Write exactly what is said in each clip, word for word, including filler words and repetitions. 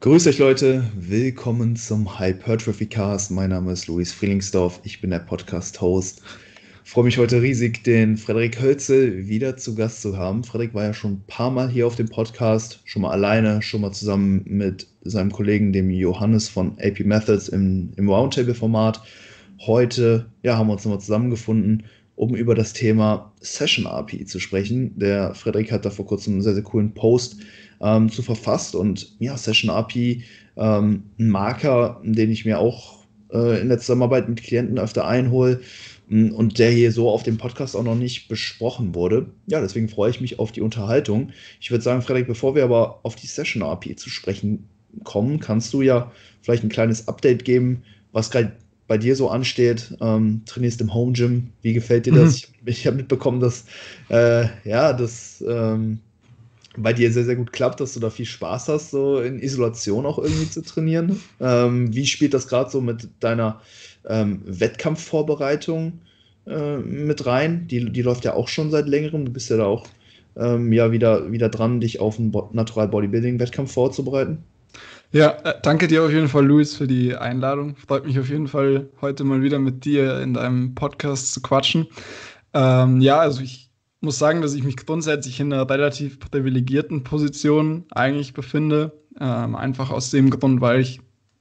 Grüß euch Leute, willkommen zum Hypertrophy Cast. Mein Name ist Luis Frielingsdorf, ich bin der Podcast-Host. Freue mich heute riesig, den Frederik Hölzel wieder zu Gast zu haben. Frederik war ja schon ein paar Mal hier auf dem Podcast, schon mal alleine, schon mal zusammen mit seinem Kollegen, dem Johannes von A P Methods im, im Roundtable-Format. Heute ja, haben wir uns nochmal zusammengefunden, um über das Thema Session A P I zu sprechen. Der Frederik hat da vor kurzem einen sehr, sehr coolen Post ähm, zu verfasst und ja, Session A P I, ähm, ein Marker, den ich mir auch äh, in der Zusammenarbeit mit Klienten öfter einhole und der hier so auf dem Podcast auch noch nicht besprochen wurde. Ja, deswegen freue ich mich auf die Unterhaltung. Ich würde sagen, Frederik, bevor wir aber auf die Session A P I zu sprechen kommen, kannst du ja vielleicht ein kleines Update geben, was gerade bei dir so ansteht. Ähm, trainierst im Home Gym. Wie gefällt dir das? Mhm. Ich, ich habe mitbekommen, dass äh, ja, das ähm, bei dir sehr, sehr gut klappt, dass du da viel Spaß hast, so in Isolation auch irgendwie zu trainieren. Ähm, wie spielt das gerade so mit deiner ähm, Wettkampfvorbereitung äh, mit rein? Die, die läuft ja auch schon seit längerem. Du bist ja da auch ähm, ja, wieder, wieder dran, dich auf einen Bo- Natural Bodybuilding-Wettkampf vorzubereiten. Ja, äh, danke dir auf jeden Fall, Luis, für die Einladung. Freut mich auf jeden Fall, heute mal wieder mit dir in deinem Podcast zu quatschen. Ähm, ja, also ich muss sagen, dass ich mich grundsätzlich in einer relativ privilegierten Position eigentlich befinde. Ähm, einfach aus dem Grund, weil ich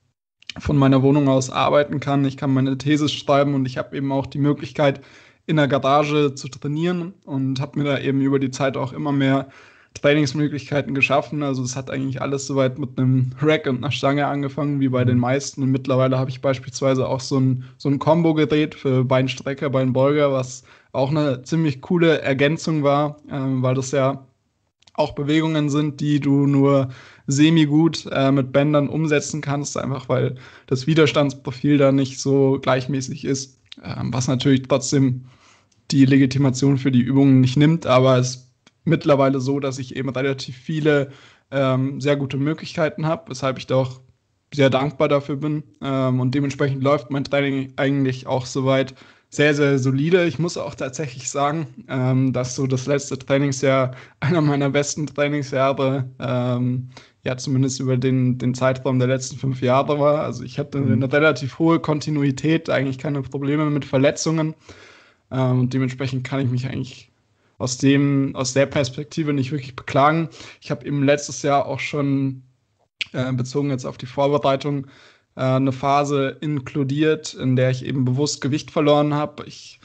von meiner Wohnung aus arbeiten kann. Ich kann meine Thesis schreiben und ich habe eben auch die Möglichkeit, in der Garage zu trainieren und habe mir da eben über die Zeit auch immer mehr Trainingsmöglichkeiten geschaffen. Also es hat eigentlich alles soweit mit einem Rack und einer Stange angefangen, wie bei den meisten. Und mittlerweile habe ich beispielsweise auch so ein, so ein Combo-Gerät für Beinstrecker, Beinbeuger, was auch eine ziemlich coole Ergänzung war, ähm, weil das ja auch Bewegungen sind, die du nur semi-gut äh, mit Bändern umsetzen kannst, einfach weil das Widerstandsprofil da nicht so gleichmäßig ist, ähm, was natürlich trotzdem die Legitimation für die Übungen nicht nimmt, aber es ist mittlerweile so, dass ich eben relativ viele ähm, sehr gute Möglichkeiten habe, weshalb ich da auch sehr dankbar dafür bin. Ähm, und dementsprechend läuft mein Training eigentlich auch soweit sehr, sehr solide. Ich muss auch tatsächlich sagen, ähm, dass so das letzte Trainingsjahr einer meiner besten Trainingsjahre, ähm, ja, zumindest über den, den Zeitraum der letzten fünf Jahre war. Also ich hatte eine relativ hohe Kontinuität, eigentlich keine Probleme mit Verletzungen. Ähm, und dementsprechend kann ich mich eigentlich aus dem, aus der Perspektive nicht wirklich beklagen. Ich habe eben letztes Jahr auch schon äh, bezogen jetzt auf die Vorbereitung äh, eine Phase inkludiert, in der ich eben bewusst Gewicht verloren habe. Ich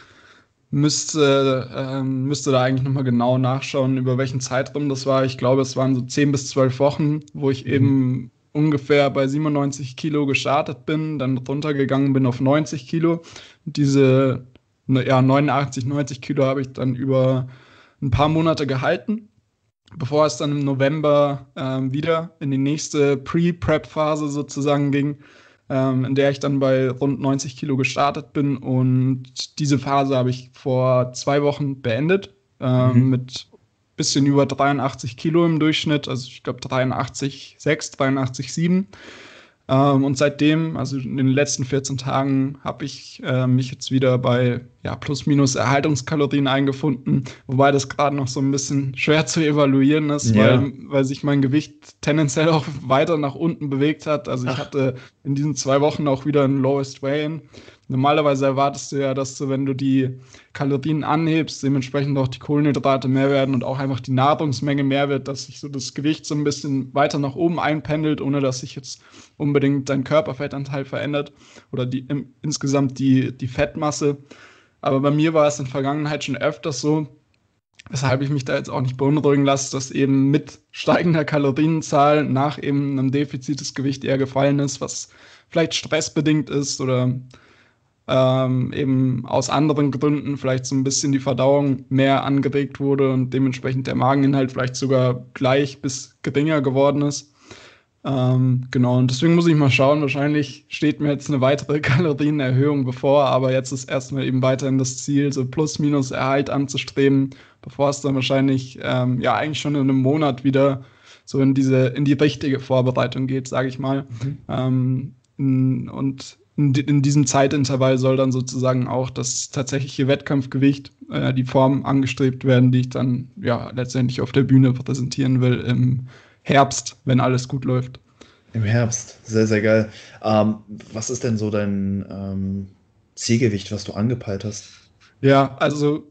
müsste, ähm, müsste da eigentlich nochmal genau nachschauen, über welchen Zeitraum das war. Ich glaube, es waren so zehn bis zwölf Wochen, wo ich mhm. eben ungefähr bei siebenundneunzig Kilo gestartet bin, dann runtergegangen bin auf neunzig Kilo. Und diese ja, neunundachtzig, neunzig Kilo habe ich dann über ein paar Monate gehalten, bevor es dann im November ähm, wieder in die nächste Pre-Prep-Phase sozusagen ging, ähm, in der ich dann bei rund neunzig Kilo gestartet bin. Und diese Phase habe ich vor zwei Wochen beendet, ähm, mhm. mit bisschen über dreiundachtzig Kilo im Durchschnitt, also ich glaube dreiundachtzig Komma sechs, dreiundachtzig Komma sieben. Ähm, und seitdem, also in den letzten vierzehn Tagen, habe ich äh, mich jetzt wieder bei ja, plus minus Erhaltungskalorien eingefunden, wobei das gerade noch so ein bisschen schwer zu evaluieren ist, ja. weil, weil sich mein Gewicht tendenziell auch weiter nach unten bewegt hat. Also ich Ach. hatte in diesen zwei Wochen auch wieder ein Lowest Weigh-In. Normalerweise erwartest du ja, dass du, wenn du die Kalorien anhebst, dementsprechend auch die Kohlenhydrate mehr werden und auch einfach die Nahrungsmenge mehr wird, dass sich so das Gewicht so ein bisschen weiter nach oben einpendelt, ohne dass sich jetzt unbedingt dein Körperfettanteil verändert oder die, im, insgesamt die, die Fettmasse. Aber bei mir war es in der Vergangenheit schon öfters so, weshalb ich mich da jetzt auch nicht beunruhigen lasse, dass eben mit steigender Kalorienzahl nach eben einem Defizit das Gewicht eher gefallen ist, was vielleicht stressbedingt ist oder ähm, eben aus anderen Gründen vielleicht so ein bisschen die Verdauung mehr angeregt wurde und dementsprechend der Mageninhalt vielleicht sogar gleich bis geringer geworden ist. Ähm, genau, und deswegen muss ich mal schauen, wahrscheinlich steht mir jetzt eine weitere Kalorienerhöhung bevor, aber jetzt ist erstmal eben weiterhin das Ziel, so plus-minus Erhalt anzustreben, bevor es dann wahrscheinlich, ähm, ja, eigentlich schon in einem Monat wieder so in diese, in die richtige Vorbereitung geht, sage ich mal. Mhm. Ähm, in, und in, in diesem Zeitintervall soll dann sozusagen auch das tatsächliche Wettkampfgewicht, äh, die Form angestrebt werden, die ich dann, ja, letztendlich auf der Bühne präsentieren will im Herbst, wenn alles gut läuft. Im Herbst, sehr, sehr geil. Ähm, was ist denn so dein ähm, Zielgewicht, was du angepeilt hast? Ja, also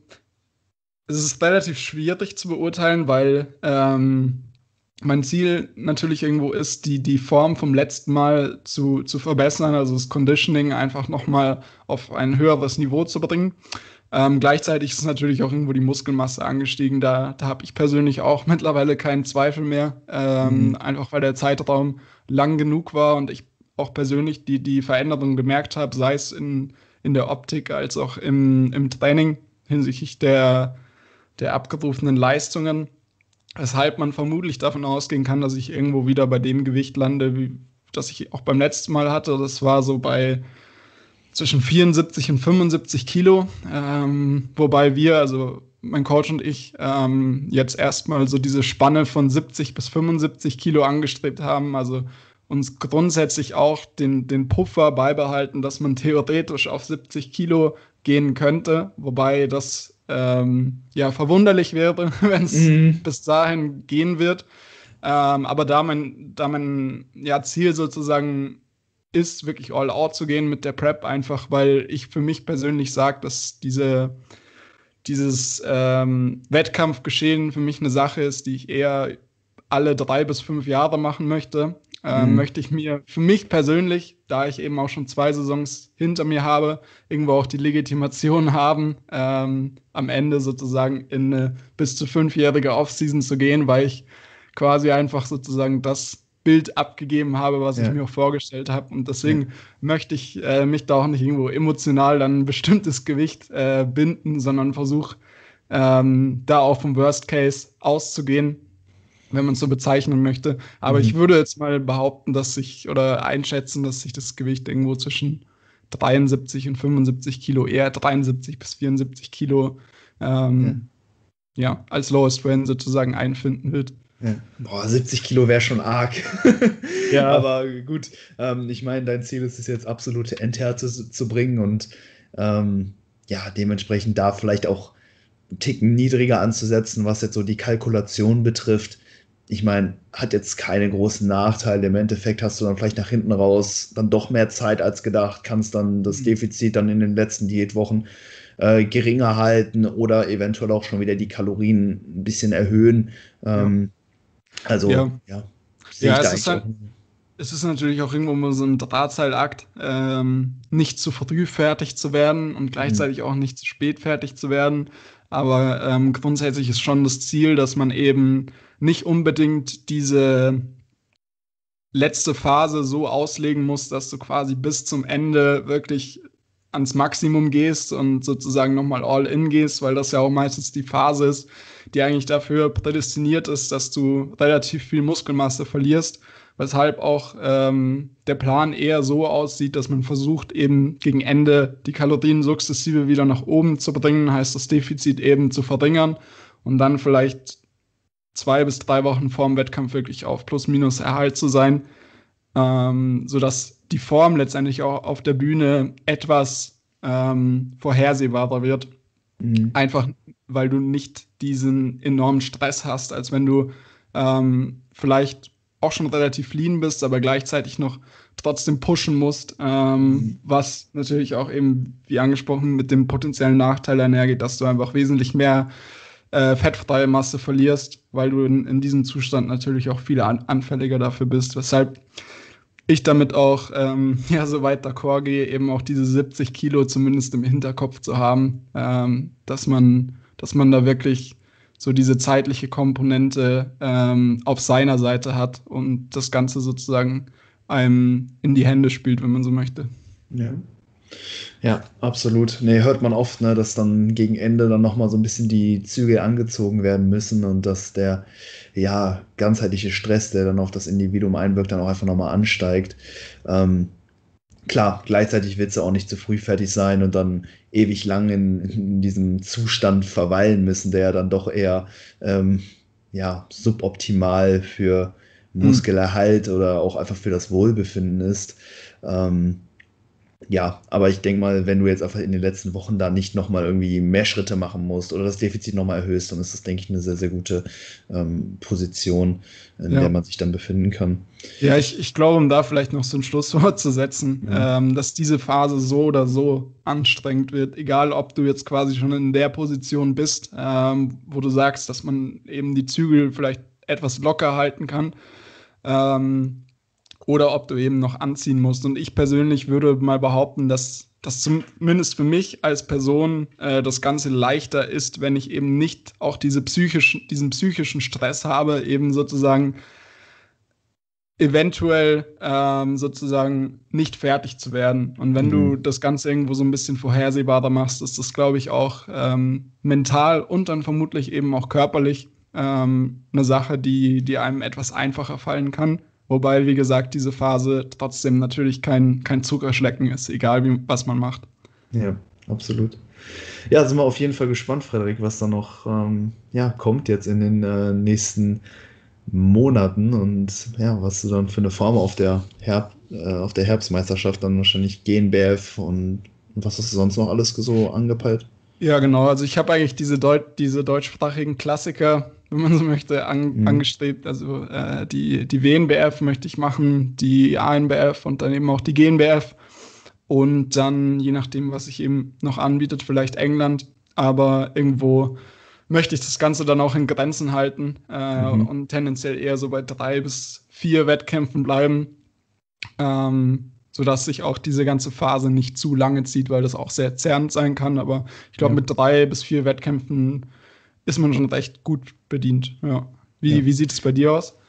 es ist relativ schwierig zu beurteilen, weil ähm, mein Ziel natürlich irgendwo ist, die, die Form vom letzten Mal zu, zu verbessern, also das Conditioning einfach nochmal auf ein höheres Niveau zu bringen. Ähm, gleichzeitig ist natürlich auch irgendwo die Muskelmasse angestiegen. Da, da habe ich persönlich auch mittlerweile keinen Zweifel mehr, ähm, Mhm. einfach weil der Zeitraum lang genug war und ich auch persönlich die, die Veränderung gemerkt habe, sei es in, in der Optik als auch im, im Training hinsichtlich der, der abgerufenen Leistungen. Weshalb man vermutlich davon ausgehen kann, dass ich irgendwo wieder bei dem Gewicht lande, wie das ich auch beim letzten Mal hatte. Das war so bei zwischen vierundsiebzig und fünfundsiebzig Kilo. Ähm, wobei wir, also mein Coach und ich, ähm, jetzt erstmal so diese Spanne von siebzig bis fünfundsiebzig Kilo angestrebt haben. Also uns grundsätzlich auch den, den Puffer beibehalten, dass man theoretisch auf siebzig Kilo gehen könnte. Wobei das ähm, ja verwunderlich wäre, wenn es Mhm. bis dahin gehen wird. Ähm, aber da mein, da mein ja, Ziel sozusagen ist, wirklich all out zu gehen mit der Prep, einfach weil ich für mich persönlich sage, dass diese, dieses ähm, Wettkampfgeschehen für mich eine Sache ist, die ich eher alle drei bis fünf Jahre machen möchte. Ähm, Mhm. möchte ich mir für mich persönlich, da ich eben auch schon zwei Saisons hinter mir habe, irgendwo auch die Legitimation haben, ähm, am Ende sozusagen in eine bis zu fünfjährige Offseason zu gehen, weil ich quasi einfach sozusagen das Bild abgegeben habe, was ich Ja, mir auch vorgestellt habe. Und ja, deswegen möchte ich äh, mich da auch nicht irgendwo emotional an ein bestimmtes Gewicht äh, binden, sondern versuche ähm, da auch vom Worst Case auszugehen, wenn man es so bezeichnen möchte. Aber ich mhm. würde jetzt mal behaupten, dass ich oder einschätzen, dass sich das Gewicht irgendwo zwischen dreiundsiebzig und fünfundsiebzig Kilo, eher dreiundsiebzig bis vierundsiebzig Kilo, Ja, ähm, ja, als Lowest Range sozusagen einfinden wird. ja. Boah, siebzig Kilo wäre schon arg. Ja. Aber gut, ähm, ich meine, dein Ziel ist es jetzt, absolute Endhärte zu, zu bringen und ähm, ja, dementsprechend da vielleicht auch einen Ticken niedriger anzusetzen, was jetzt so die Kalkulation betrifft. Ich meine, hat jetzt keine großen Nachteile. Im Endeffekt hast du dann vielleicht nach hinten raus dann doch mehr Zeit als gedacht, kannst dann das Mhm. Defizit dann in den letzten Diätwochen äh, geringer halten oder eventuell auch schon wieder die Kalorien ein bisschen erhöhen. Ja. Ähm, also, Ja. ja, sehe ich Ja, da es ist eigentlich auch. halt, es ist natürlich auch irgendwo mal so ein Drahtseilakt, ähm, nicht zu früh fertig zu werden und Mhm. gleichzeitig auch nicht zu spät fertig zu werden. Aber ähm, grundsätzlich ist schon das Ziel, dass man eben nicht unbedingt diese letzte Phase so auslegen muss, dass du quasi bis zum Ende wirklich ans Maximum gehst und sozusagen nochmal all in gehst, weil das ja auch meistens die Phase ist, die eigentlich dafür prädestiniert ist, dass du relativ viel Muskelmasse verlierst, weshalb auch ähm, der Plan eher so aussieht, dass man versucht, eben gegen Ende die Kalorien sukzessive wieder nach oben zu bringen, heißt das Defizit eben zu verringern und dann vielleicht zwei bis drei Wochen vorm Wettkampf wirklich auf Plus-Minus Erhalt zu sein, ähm, sodass die Form letztendlich auch auf der Bühne etwas ähm, vorhersehbarer wird. Mhm. Einfach, weil du nicht diesen enormen Stress hast, als wenn du ähm, vielleicht auch schon relativ lean bist, aber gleichzeitig noch trotzdem pushen musst, ähm, Mhm. was natürlich auch eben, wie angesprochen, mit dem potenziellen Nachteil einhergeht, dass du einfach wesentlich mehr äh, fettfreie Masse verlierst, weil du in, in diesem Zustand natürlich auch viel an, anfälliger dafür bist, weshalb ich damit auch ähm, ja, so weit d'accord gehe, eben auch diese siebzig Kilo zumindest im Hinterkopf zu haben, ähm, dass man, dass man da wirklich so diese zeitliche Komponente ähm, auf seiner Seite hat und das Ganze sozusagen einem in die Hände spielt, wenn man so möchte. Ja. Ja, absolut. Nee, hört man oft, ne, dass dann gegen Ende dann nochmal so ein bisschen die Zügel angezogen werden müssen und dass der, ja, ganzheitliche Stress, der dann auf das Individuum einwirkt, dann auch einfach nochmal ansteigt. Ähm, klar, gleichzeitig wird es ja auch nicht zu früh fertig sein und dann ewig lang in, in diesem Zustand verweilen müssen, der ja dann doch eher, ähm, ja, suboptimal für Hm. Muskelerhalt oder auch einfach für das Wohlbefinden ist. Ähm, Ja, aber ich denke mal, wenn du jetzt einfach in den letzten Wochen da nicht nochmal irgendwie mehr Schritte machen musst oder das Defizit nochmal erhöhst, dann ist das, denke ich, eine sehr, sehr gute ähm, Position, in der Ja. man sich dann befinden kann. Ja, ich, ich glaube, um da vielleicht noch so ein Schlusswort zu setzen, Mhm. ähm, dass diese Phase so oder so anstrengend wird, egal ob du jetzt quasi schon in der Position bist, ähm, wo du sagst, dass man eben die Zügel vielleicht etwas locker halten kann, ähm, oder ob du eben noch anziehen musst. Und ich persönlich würde mal behaupten, dass das zumindest für mich als Person äh, das Ganze leichter ist, wenn ich eben nicht auch diese psychischen, diesen psychischen Stress habe, eben sozusagen eventuell ähm, sozusagen nicht fertig zu werden. Und wenn du Mhm. das Ganze irgendwo so ein bisschen vorhersehbarer machst, ist das, glaube ich, auch ähm, mental und dann vermutlich eben auch körperlich ähm, eine Sache, die, die einem etwas einfacher fallen kann. Wobei, wie gesagt, diese Phase trotzdem natürlich kein, kein Zuckerschlecken ist, egal wie, was man macht. Ja, absolut. Ja, sind wir auf jeden Fall gespannt, Frederik, was da noch ähm, ja, kommt jetzt in den äh, nächsten Monaten und ja, was du dann für eine Form auf der, Herb äh, auf der Herbstmeisterschaft dann wahrscheinlich G N B F und, und was hast du sonst noch alles so angepeilt? Ja, genau. Also ich habe eigentlich diese, Deut diese deutschsprachigen Klassiker, wenn man so möchte, an Mhm. angestrebt. Also äh, die, die W N B F möchte ich machen, die A N B F und dann eben auch die G N B F. Und dann, je nachdem, was sich eben noch anbietet, vielleicht England. Aber irgendwo möchte ich das Ganze dann auch in Grenzen halten äh, Mhm. und tendenziell eher so bei drei bis vier Wettkämpfen bleiben, ähm, sodass sich auch diese ganze Phase nicht zu lange zieht, weil das auch sehr zerrend sein kann. Aber ich glaube, Ja, mit drei bis vier Wettkämpfen ist man schon recht gut bedient. Ja. Wie, ja. wie sieht es bei dir aus?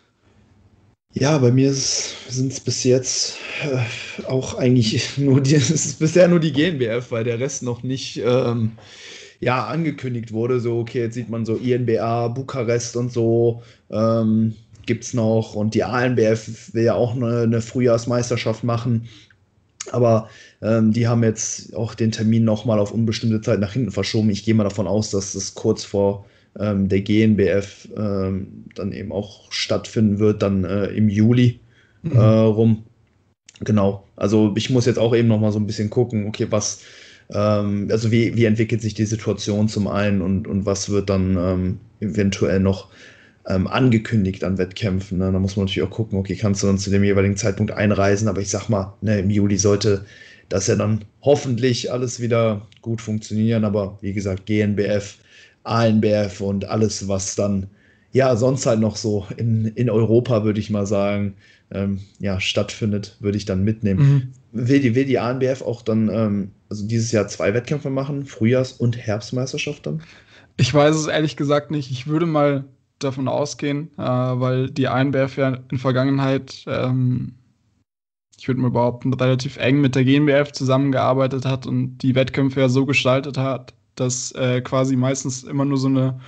Ja, bei mir sind es bis jetzt äh, auch eigentlich nur die, es ist bisher nur die G N B F, weil der Rest noch nicht ähm, ja, angekündigt wurde. So, okay, jetzt sieht man so I N B A, Bukarest und so ähm, gibt es noch. Und die A N B F will ja auch eine, eine Frühjahrsmeisterschaft machen. Aber ähm, die haben jetzt auch den Termin nochmal auf unbestimmte Zeit nach hinten verschoben. Ich gehe mal davon aus, dass das kurz vor ähm, der G N B F ähm, dann eben auch stattfinden wird, dann äh, im Juli äh, Mhm. rum. Genau. Also ich muss jetzt auch eben nochmal so ein bisschen gucken, okay, was, ähm, also wie, wie entwickelt sich die Situation zum einen und, und was wird dann ähm, eventuell noch ähm, angekündigt an Wettkämpfen. Ne? Da muss man natürlich auch gucken, okay, kannst du dann zu dem jeweiligen Zeitpunkt einreisen, aber ich sag mal, ne, im Juli sollte das ja dann hoffentlich alles wieder gut funktionieren, aber wie gesagt, G N B F, A N B F und alles, was dann ja sonst halt noch so in, in Europa, würde ich mal sagen, ähm, ja, stattfindet, würde ich dann mitnehmen. Mhm. Will die, will die A N B F auch dann, ähm, also dieses Jahr zwei Wettkämpfe machen, Frühjahrs- und Herbstmeisterschaft dann? Ich weiß es ehrlich gesagt nicht. Ich würde mal davon ausgehen, äh, weil die A N B F ja in Vergangenheit, ähm, ich würde mal behaupten, relativ eng mit der G N B F zusammengearbeitet hat und die Wettkämpfe ja so gestaltet hat, dass äh, quasi meistens immer nur so eine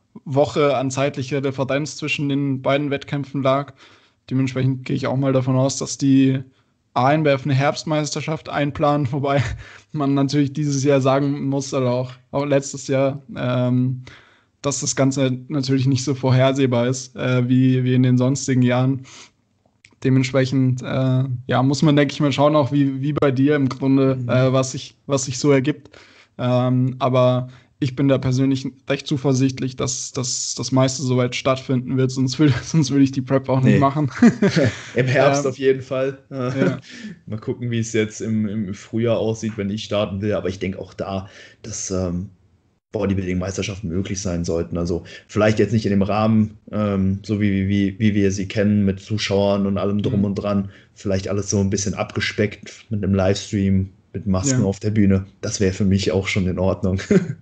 Woche an zeitlicher Differenz zwischen den beiden Wettkämpfen lag. Dementsprechend gehe ich auch mal davon aus, dass die A N B F eine Herbstmeisterschaft einplanen, wobei man natürlich dieses Jahr sagen muss, oder auch, auch letztes Jahr, ähm, dass das Ganze natürlich nicht so vorhersehbar ist, äh, wie, wie in den sonstigen Jahren. Dementsprechend, äh, ja, muss man, denke ich mal, schauen, auch wie, wie bei dir im Grunde, Mhm. äh, was sich, was sich so ergibt. Ähm, aber ich bin da persönlich recht zuversichtlich, dass, dass das meiste soweit stattfinden wird, sonst würde sonst würd ich die Prep auch nicht Nee, machen. im Herbst auf ähm, jeden Fall. Äh, ja. Mal gucken, wie es jetzt im, im Frühjahr aussieht, wenn ich starten will. Aber ich denke auch da, dass ähm, Bodybuilding-Meisterschaften möglich sein sollten. Also vielleicht jetzt nicht in dem Rahmen, ähm, so wie, wie, wie wir sie kennen, mit Zuschauern und allem drum Hm. und dran. Vielleicht alles so ein bisschen abgespeckt mit einem Livestream, mit Masken Ja. auf der Bühne. Das wäre für mich auch schon in Ordnung.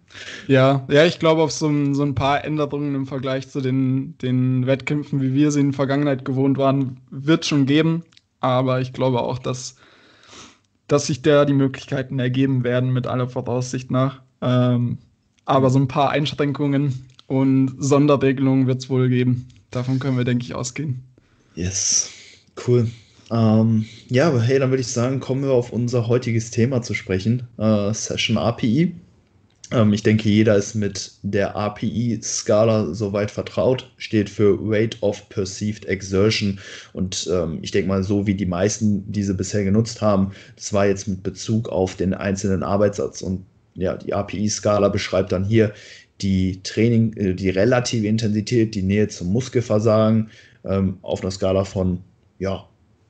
Ja, ja, ich glaube, auf so ein, so ein paar Änderungen im Vergleich zu den, den Wettkämpfen, wie wir sie in der Vergangenheit gewohnt waren, wird schon geben. Aber ich glaube auch, dass, dass sich da die Möglichkeiten ergeben werden, mit aller Voraussicht nach. Ähm, aber so ein paar Einschränkungen und Sonderregelungen wird es wohl geben. Davon können wir, denke ich, ausgehen. Yes, cool. Ähm, ja, aber hey, dann würde ich sagen, kommen wir auf unser heutiges Thema zu sprechen. Äh, Session A P I. Ähm, ich denke, jeder ist mit der R P E-Skala soweit vertraut, steht für Rate of Perceived Exertion. Und ähm, ich denke mal, so wie die meisten diese bisher genutzt haben, das war jetzt mit Bezug auf den einzelnen Arbeitssatz. Und ja, die R P E-Skala beschreibt dann hier die Training, äh, die relative Intensität, die Nähe zum Muskelversagen ähm, auf einer Skala von ja,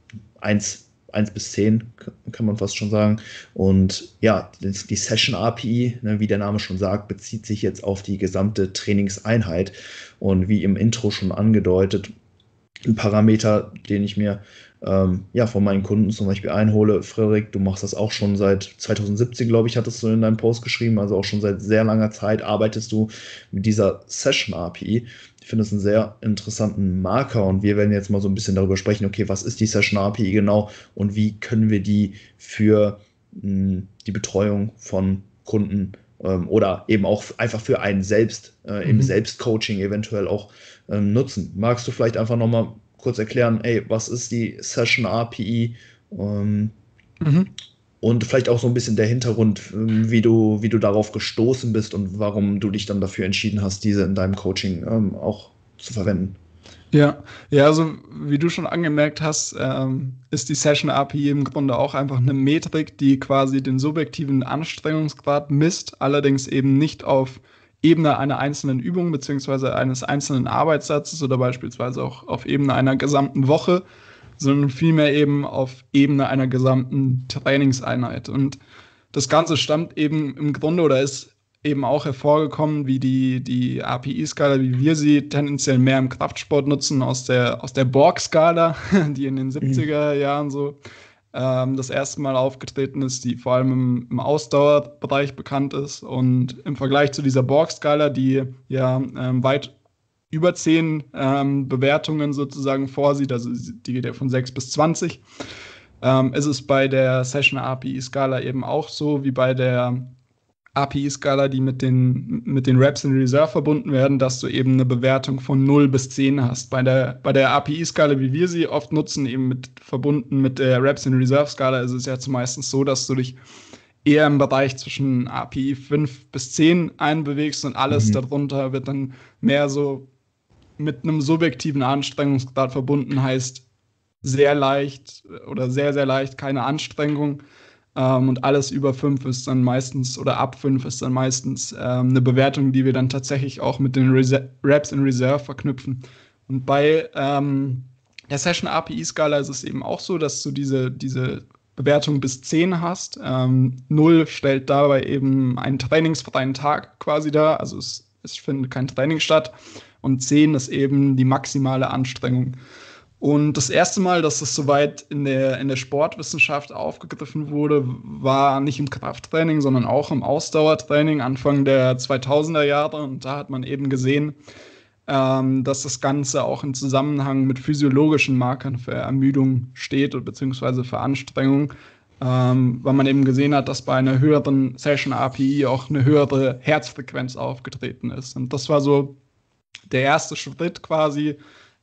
eins eins bis zehn, kann man fast schon sagen. Und ja, die Session R P E, ne, wie der Name schon sagt, bezieht sich jetzt auf die gesamte Trainingseinheit. Und wie im Intro schon angedeutet, ein Parameter, den ich mir ähm, ja, von meinen Kunden zum Beispiel einhole. Frederik, du machst das auch schon seit zwanzig siebzehn, glaube ich, hattest du in deinem Post geschrieben, also auch schon seit sehr langer Zeit arbeitest du mit dieser Session R P E. Ich finde es einen sehr interessanten Marker und wir werden jetzt mal so ein bisschen darüber sprechen, okay, was ist die Session R P E genau und wie können wir die für mh, die Betreuung von Kunden ähm, oder eben auch einfach für einen selbst äh, im Mhm. Selbstcoaching eventuell auch ähm, nutzen. Magst du vielleicht einfach nochmal kurz erklären, ey, was ist die Session R P E ähm, Mhm. und vielleicht auch so ein bisschen der Hintergrund, ähm, wie du, wie du darauf gestoßen bist und warum du dich dann dafür entschieden hast, diese in deinem Coaching ähm, auch zu verwenden. Ja, ja, also wie du schon angemerkt hast, ähm, ist die Session R P E im Grunde auch einfach eine Metrik, die quasi den subjektiven Anstrengungsgrad misst, allerdings eben nicht auf Ebene einer einzelnen Übung beziehungsweise eines einzelnen Arbeitssatzes oder beispielsweise auch auf Ebene einer gesamten Woche, sondern vielmehr eben auf Ebene einer gesamten Trainingseinheit. Und das Ganze stammt eben im Grunde oder ist eben auch hervorgekommen, wie die, die R P E-Skala, wie wir sie tendenziell mehr im Kraftsport nutzen, aus der, aus der Borg-Skala, die in den Mhm. siebziger Jahren so ähm, das erste Mal aufgetreten ist, die vor allem im, im Ausdauerbereich bekannt ist. Und im Vergleich zu dieser Borg-Skala, die ja ähm, weit über zehn ähm, Bewertungen sozusagen vorsieht, also die geht ja von sechs bis zwanzig, ähm, ist es bei der Session R P E-Skala eben auch so wie bei der R P E-Skala, die mit den, mit den Reps in Reserve verbunden werden, dass du eben eine Bewertung von null bis zehn hast. Bei der, bei der R P E-Skala, wie wir sie oft nutzen, eben mit, verbunden mit der Reps in Reserve-Skala, ist es ja zumeist so, dass du dich eher im Bereich zwischen R P E fünf bis zehn einbewegst und alles Mhm. darunter wird dann mehr so mit einem subjektiven Anstrengungsgrad verbunden, heißt sehr leicht oder sehr, sehr leicht keine Anstrengung. Ähm, und alles über fünf ist dann meistens, oder ab fünf ist dann meistens ähm, eine Bewertung, die wir dann tatsächlich auch mit den Reser Reps in Reserve verknüpfen. Und bei ähm, der Session R P E-Skala ist es eben auch so, dass du diese, diese Bewertung bis zehn hast. Ähm, null stellt dabei eben einen trainingsfreien Tag quasi dar, also es, es findet kein Training statt. Und zehn ist eben die maximale Anstrengung. Und das erste Mal, dass das soweit in der, in der Sportwissenschaft aufgegriffen wurde, war nicht im Krafttraining, sondern auch im Ausdauertraining Anfang der zweitausender Jahre. Und da hat man eben gesehen, ähm, dass das Ganze auch im Zusammenhang mit physiologischen Markern für Ermüdung steht oder beziehungsweise für Anstrengung, ähm, weil man eben gesehen hat, dass bei einer höheren Session R P E auch eine höhere Herzfrequenz aufgetreten ist. Und das war so der erste Schritt quasi,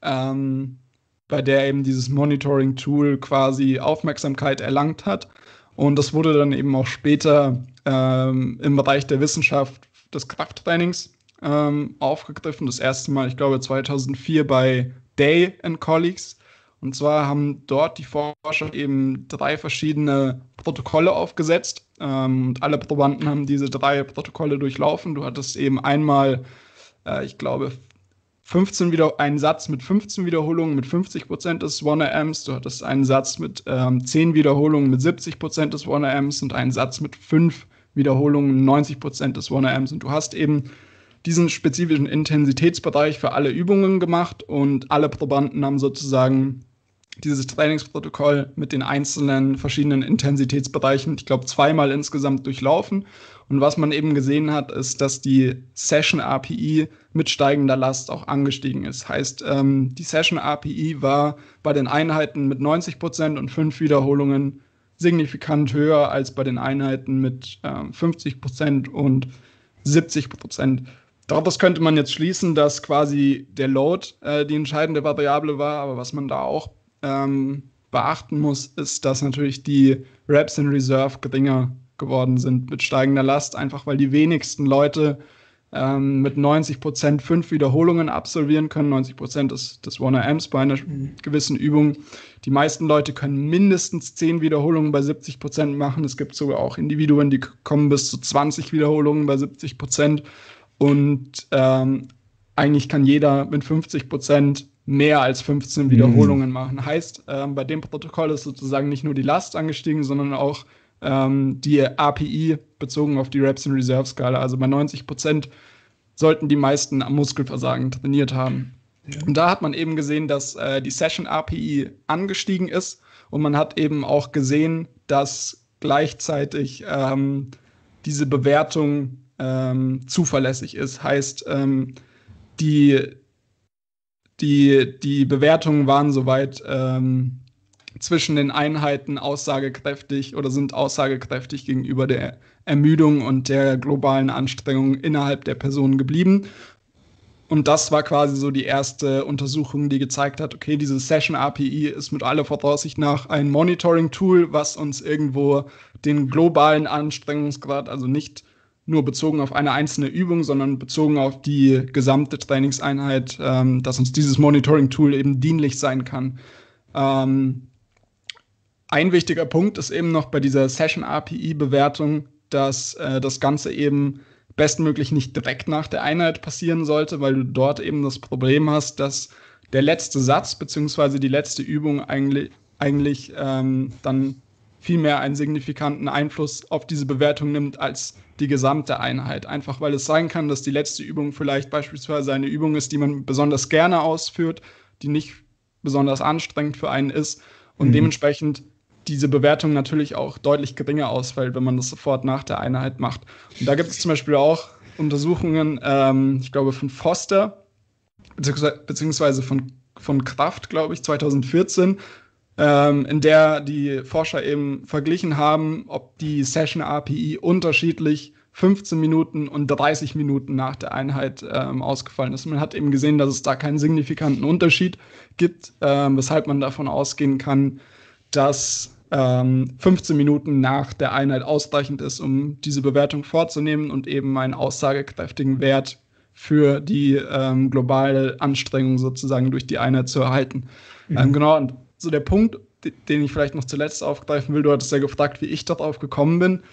ähm, bei der eben dieses Monitoring-Tool quasi Aufmerksamkeit erlangt hat. Und das wurde dann eben auch später ähm, im Bereich der Wissenschaft des Krafttrainings ähm, aufgegriffen. Das erste Mal, ich glaube, zweitausendvier bei Day and Colleagues. Und zwar haben dort die Forscher eben drei verschiedene Protokolle aufgesetzt. Ähm, und alle Probanden haben diese drei Protokolle durchlaufen. Du hattest eben einmal, äh, ich glaube, fünfzehn wieder, einen Satz mit fünfzehn Wiederholungen mit fünfzig Prozent des one R Ms. Du hattest einen Satz mit ähm, zehn Wiederholungen mit siebzig Prozent des one R Ms und einen Satz mit fünf Wiederholungen mit neunzig Prozent des one R Ms. Und du hast eben diesen spezifischen Intensitätsbereich für alle Übungen gemacht und alle Probanden haben sozusagen dieses Trainingsprotokoll mit den einzelnen verschiedenen Intensitätsbereichen, ich glaube, zweimal insgesamt durchlaufen. Und was man eben gesehen hat, ist, dass die Session R P E mit steigender Last auch angestiegen ist. Heißt, ähm, die Session R P E war bei den Einheiten mit neunzig Prozent und fünf Wiederholungen signifikant höher als bei den Einheiten mit ähm, fünfzig Prozent und siebzig Prozent. Daraus könnte man jetzt schließen, dass quasi der Load äh, die entscheidende Variable war, aber was man da auch ähm, beachten muss, ist, dass natürlich die Reps in Reserve geringer geworden sind mit steigender Last, einfach weil die wenigsten Leute ähm, mit neunzig Prozent fünf Wiederholungen absolvieren können. neunzig Prozent des, des one R Ms bei einer gewissen Übung. Die meisten Leute können mindestens zehn Wiederholungen bei siebzig Prozent machen. Es gibt sogar auch Individuen, die kommen bis zu zwanzig Wiederholungen bei siebzig Prozent. Und ähm, eigentlich kann jeder mit fünfzig Prozent mehr als fünfzehn Wiederholungen mhm. machen. Heißt, ähm, bei dem Protokoll ist sozusagen nicht nur die Last angestiegen, sondern auch ähm, die A P I bezogen auf die Reps in Reserve Skala. Also bei neunzig Prozent sollten die meisten am Muskelversagen trainiert haben. Ja. Und da hat man eben gesehen, dass äh, die Session A P I angestiegen ist und man hat eben auch gesehen, dass gleichzeitig ähm, diese Bewertung ähm, zuverlässig ist. Heißt, ähm, die Die, die Bewertungen waren soweit ähm, zwischen den Einheiten aussagekräftig oder sind aussagekräftig gegenüber der Ermüdung und der globalen Anstrengung innerhalb der Person geblieben. Und das war quasi so die erste Untersuchung, die gezeigt hat, okay, diese Session A P I ist mit aller Voraussicht nach ein Monitoring-Tool, was uns irgendwo den globalen Anstrengungsgrad, also nicht nur bezogen auf eine einzelne Übung, sondern bezogen auf die gesamte Trainingseinheit, ähm, dass uns dieses Monitoring-Tool eben dienlich sein kann. Ähm, ein wichtiger Punkt ist eben noch bei dieser Session-A P I-Bewertung, dass äh, das Ganze eben bestmöglich nicht direkt nach der Einheit passieren sollte, weil du dort eben das Problem hast, dass der letzte Satz bzw. die letzte Übung eigentlich, eigentlich ähm, dann viel mehr einen signifikanten Einfluss auf diese Bewertung nimmt als die gesamte Einheit. Einfach weil es sein kann, dass die letzte Übung vielleicht beispielsweise eine Übung ist, die man besonders gerne ausführt, die nicht besonders anstrengend für einen ist und mhm. dementsprechend diese Bewertung natürlich auch deutlich geringer ausfällt, wenn man das sofort nach der Einheit macht. Und da gibt es zum Beispiel auch Untersuchungen, ähm, ich glaube von Foster, beziehungsweise von, von Kraft, glaube ich, zwanzig vierzehn, ähm, in der die Forscher eben verglichen haben, ob die Session A P I unterschiedlich fünfzehn Minuten und dreißig Minuten nach der Einheit ähm, ausgefallen ist. Man hat eben gesehen, dass es da keinen signifikanten Unterschied gibt, ähm, weshalb man davon ausgehen kann, dass ähm, fünfzehn Minuten nach der Einheit ausreichend ist, um diese Bewertung vorzunehmen und eben einen aussagekräftigen Wert für die ähm, globale Anstrengung sozusagen durch die Einheit zu erhalten. Mhm. Ähm, genau, und so der Punkt, den ich vielleicht noch zuletzt aufgreifen will, du hattest ja gefragt, wie ich darauf gekommen bin.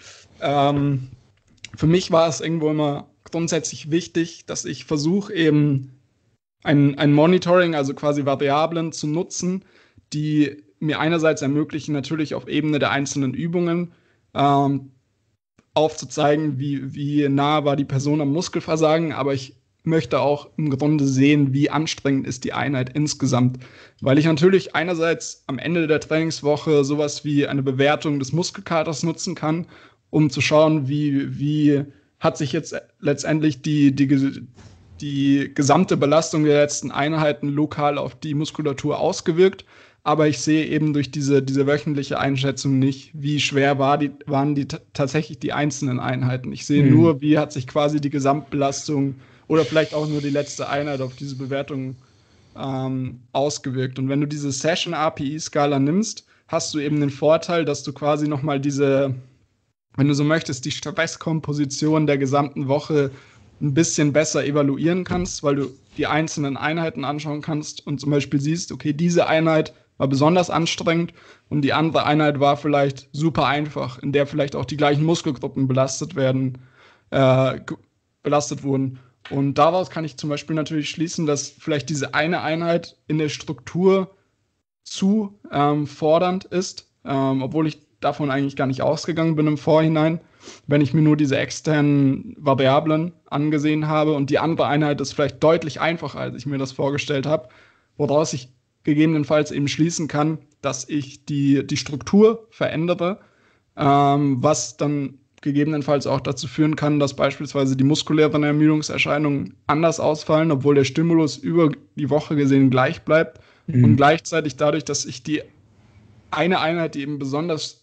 Ähm, für mich war es irgendwo immer grundsätzlich wichtig, dass ich versuche, eben ein, ein Monitoring, also quasi Variablen zu nutzen, die mir einerseits ermöglichen, natürlich auf Ebene der einzelnen Übungen ähm, aufzuzeigen, wie, wie nah war die Person am Muskelversagen, aber ich möchte auch im Grunde sehen, wie anstrengend ist die Einheit insgesamt. Weil ich natürlich einerseits am Ende der Trainingswoche sowas wie eine Bewertung des Muskelkaters nutzen kann, um zu schauen, wie, wie hat sich jetzt letztendlich die, die, die gesamte Belastung der letzten Einheiten lokal auf die Muskulatur ausgewirkt. Aber ich sehe eben durch diese, diese wöchentliche Einschätzung nicht, wie schwer war die, waren die t- tatsächlich die einzelnen Einheiten. Ich sehe mhm. nur, wie hat sich quasi die Gesamtbelastung oder vielleicht auch nur die letzte Einheit auf diese Bewertung ähm, ausgewirkt. Und wenn du diese Session-A P I-Skala nimmst, hast du eben den Vorteil, dass du quasi nochmal diese, wenn du so möchtest, die Stresskomposition der gesamten Woche ein bisschen besser evaluieren kannst, weil du die einzelnen Einheiten anschauen kannst und zum Beispiel siehst, okay, diese Einheit war besonders anstrengend und die andere Einheit war vielleicht super einfach, in der vielleicht auch die gleichen Muskelgruppen belastet werden, äh, belastet wurden. Und daraus kann ich zum Beispiel natürlich schließen, dass vielleicht diese eine Einheit in der Struktur zu ähm, fordernd ist, ähm, obwohl ich davon eigentlich gar nicht ausgegangen bin im Vorhinein, wenn ich mir nur diese externen Variablen angesehen habe und die andere Einheit ist vielleicht deutlich einfacher, als ich mir das vorgestellt habe, woraus ich gegebenenfalls eben schließen kann, dass ich die, die Struktur verändere, ähm, was dann gegebenenfalls auch dazu führen kann, dass beispielsweise die muskulären Ermüdungserscheinungen anders ausfallen, obwohl der Stimulus über die Woche gesehen gleich bleibt mhm. und gleichzeitig dadurch, dass ich die eine Einheit, die eben besonders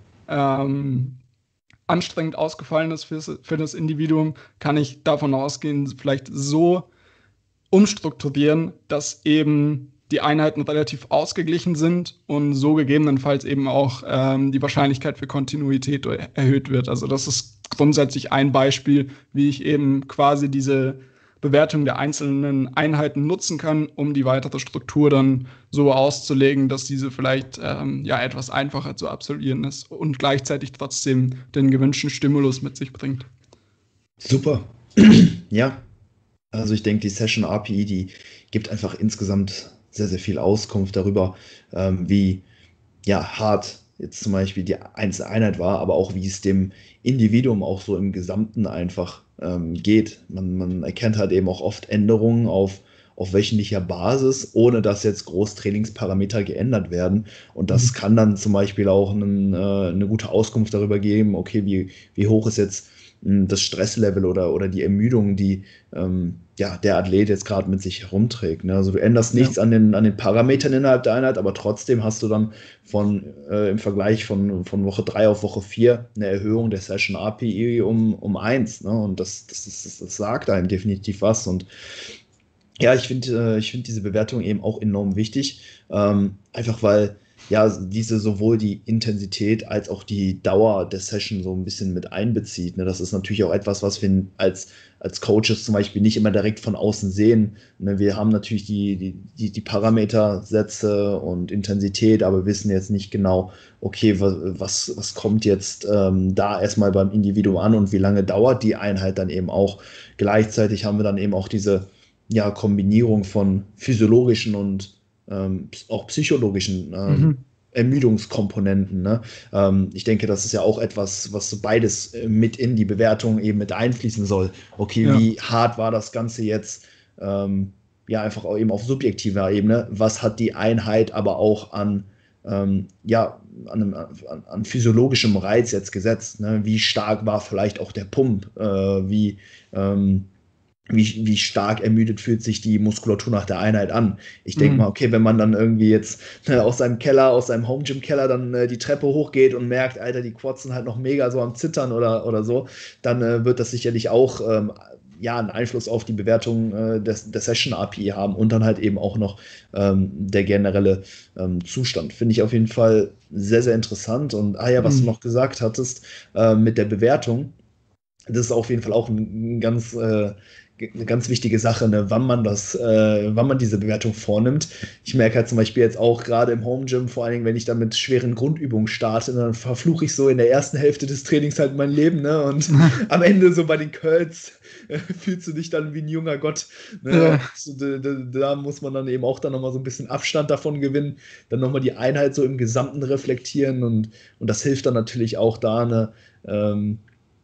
ähm, anstrengend ausgefallen ist für, für das Individuum, kann ich davon ausgehen, vielleicht so umstrukturieren, dass eben die Einheiten relativ ausgeglichen sind und so gegebenenfalls eben auch ähm, die Wahrscheinlichkeit für Kontinuität erhöht wird. Also das ist grundsätzlich ein Beispiel, wie ich eben quasi diese Bewertung der einzelnen Einheiten nutzen kann, um die weitere Struktur dann so auszulegen, dass diese vielleicht ähm, ja etwas einfacher zu absolvieren ist und gleichzeitig trotzdem den gewünschten Stimulus mit sich bringt. Super. Ja, also ich denke, die Session A P I, die gibt einfach insgesamt sehr, sehr viel Auskunft darüber, ähm, wie ja, hart jetzt zum Beispiel die einzelne Einheit war, aber auch wie es dem Individuum auch so im Gesamten einfach ähm, geht. Man, man erkennt halt eben auch oft Änderungen auf, auf wöchentlicher Basis, ohne dass jetzt Großtrainingsparameter geändert werden. Und das kann dann zum Beispiel auch einen, äh, eine gute Auskunft darüber geben, okay, wie, wie hoch ist jetzt mh, das Stresslevel oder, oder die Ermüdung, die ähm, ja, der Athlet jetzt gerade mit sich herumträgt. Ne? Also du änderst Ja. nichts an den, an den Parametern innerhalb der Einheit, aber trotzdem hast du dann von, äh, im Vergleich von, von Woche drei auf Woche vier eine Erhöhung der Session A P I um, um eins. Ne? Und das, das, das, das sagt einem definitiv was. Und ja, ich finde äh, ich finde diese Bewertung eben auch enorm wichtig, ähm, einfach weil ja diese sowohl die Intensität als auch die Dauer der Session so ein bisschen mit einbezieht. Ne? Das ist natürlich auch etwas, was wir als, als Coaches zum Beispiel nicht immer direkt von außen sehen. Ne? Wir haben natürlich die, die, die, die Parametersätze und Intensität, aber wissen jetzt nicht genau, okay, was, was, was kommt jetzt ähm, da erstmal beim Individuum an und wie lange dauert die Einheit dann eben auch. Gleichzeitig haben wir dann eben auch diese ja, Kombinierung von physiologischen und ähm, auch psychologischen ähm, Mhm. Ermüdungskomponenten. Ne? Ähm, ich denke, das ist ja auch etwas, was so beides äh, mit in die Bewertung eben mit einfließen soll. Okay, Ja. wie hart war das Ganze jetzt? Ähm, ja, einfach auch eben auf subjektiver Ebene. Was hat die Einheit aber auch an, ähm, ja, an, einem, an, an physiologischem Reiz jetzt gesetzt? Ne? Wie stark war vielleicht auch der Pump? Äh, wie ähm, wie, wie stark ermüdet fühlt sich die Muskulatur nach der Einheit an. Ich denke Mhm. mal, okay, wenn man dann irgendwie jetzt ne, aus seinem Keller, aus seinem Home-Gym-Keller dann äh, die Treppe hochgeht und merkt, Alter, die Quads sind halt noch mega so am Zittern oder, oder so, dann äh, wird das sicherlich auch ähm, ja, einen Einfluss auf die Bewertung äh, des, der Session-A P I haben und dann halt eben auch noch ähm, der generelle ähm, Zustand. Finde ich auf jeden Fall sehr, sehr interessant. Und ah ja, was du Mhm. noch gesagt hattest äh, mit der Bewertung, das ist auf jeden Fall auch ein ganz, äh, eine ganz wichtige Sache, ne? Wann man das, äh, wann man diese Bewertung vornimmt. Ich merke halt zum Beispiel jetzt auch gerade im Home Gym, vor allen Dingen, wenn ich dann mit schweren Grundübungen starte, dann verfluche ich so in der ersten Hälfte des Trainings halt mein Leben, ne? Und am Ende so bei den Curls äh, fühlst du dich dann wie ein junger Gott. Ne? Ja. Und so, da, da, da muss man dann eben auch dann nochmal so ein bisschen Abstand davon gewinnen, dann nochmal die Einheit so im Gesamten reflektieren und, und das hilft dann natürlich auch da eine, ähm,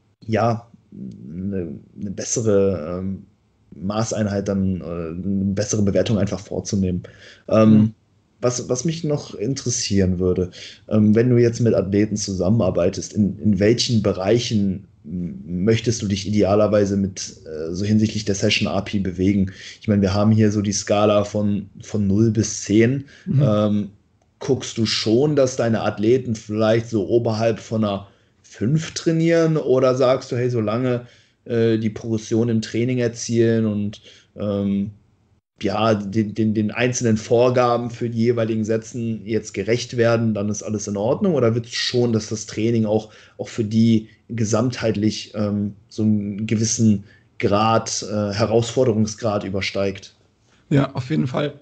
ja, eine, eine bessere ähm, Maßeinheit, dann äh, eine bessere Bewertung einfach vorzunehmen. Ja. Ähm, was, was mich noch interessieren würde, ähm, wenn du jetzt mit Athleten zusammenarbeitest, in, in welchen Bereichen m, möchtest du dich idealerweise mit äh, so hinsichtlich der Session A P I bewegen? Ich meine, wir haben hier so die Skala von, von null bis zehn. Mhm. Ähm, guckst du schon, dass deine Athleten vielleicht so oberhalb von einer fünf trainieren oder sagst du, hey, solange äh, die Progression im Training erzielen und ähm, ja, den, den, den einzelnen Vorgaben für die jeweiligen Sätzen jetzt gerecht werden, dann ist alles in Ordnung? Oder wird es schon, dass das Training auch, auch für die gesamtheitlich ähm, so einen gewissen Grad, äh, Herausforderungsgrad übersteigt? Ja, auf jeden Fall.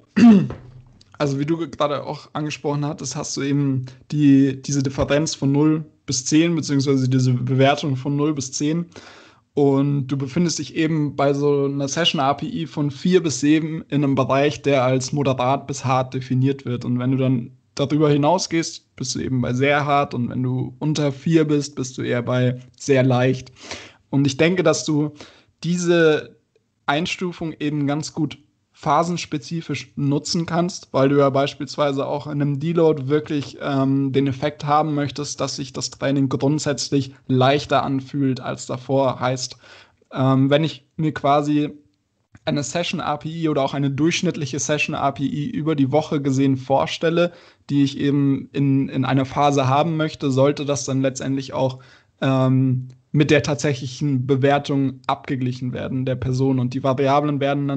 Also wie du gerade auch angesprochen hattest, hast du eben die, diese Differenz von null bis zehn, beziehungsweise diese Bewertung von null bis zehn. Und du befindest dich eben bei so einer Session-A P I von vier bis sieben in einem Bereich, der als moderat bis hart definiert wird. Und wenn du dann darüber hinausgehst, bist du eben bei sehr hart. Und wenn du unter vier bist, bist du eher bei sehr leicht. Und ich denke, dass du diese Einstufung eben ganz gut phasenspezifisch nutzen kannst, weil du ja beispielsweise auch in einem Deload wirklich ähm, den Effekt haben möchtest, dass sich das Training grundsätzlich leichter anfühlt als davor. Heißt, ähm, wenn ich mir quasi eine Session-A P I oder auch eine durchschnittliche Session-A P I über die Woche gesehen vorstelle, die ich eben in, in einer Phase haben möchte, sollte das dann letztendlich auch ähm, mit der tatsächlichen Bewertung abgeglichen werden der Person. Und die Variablen werden dann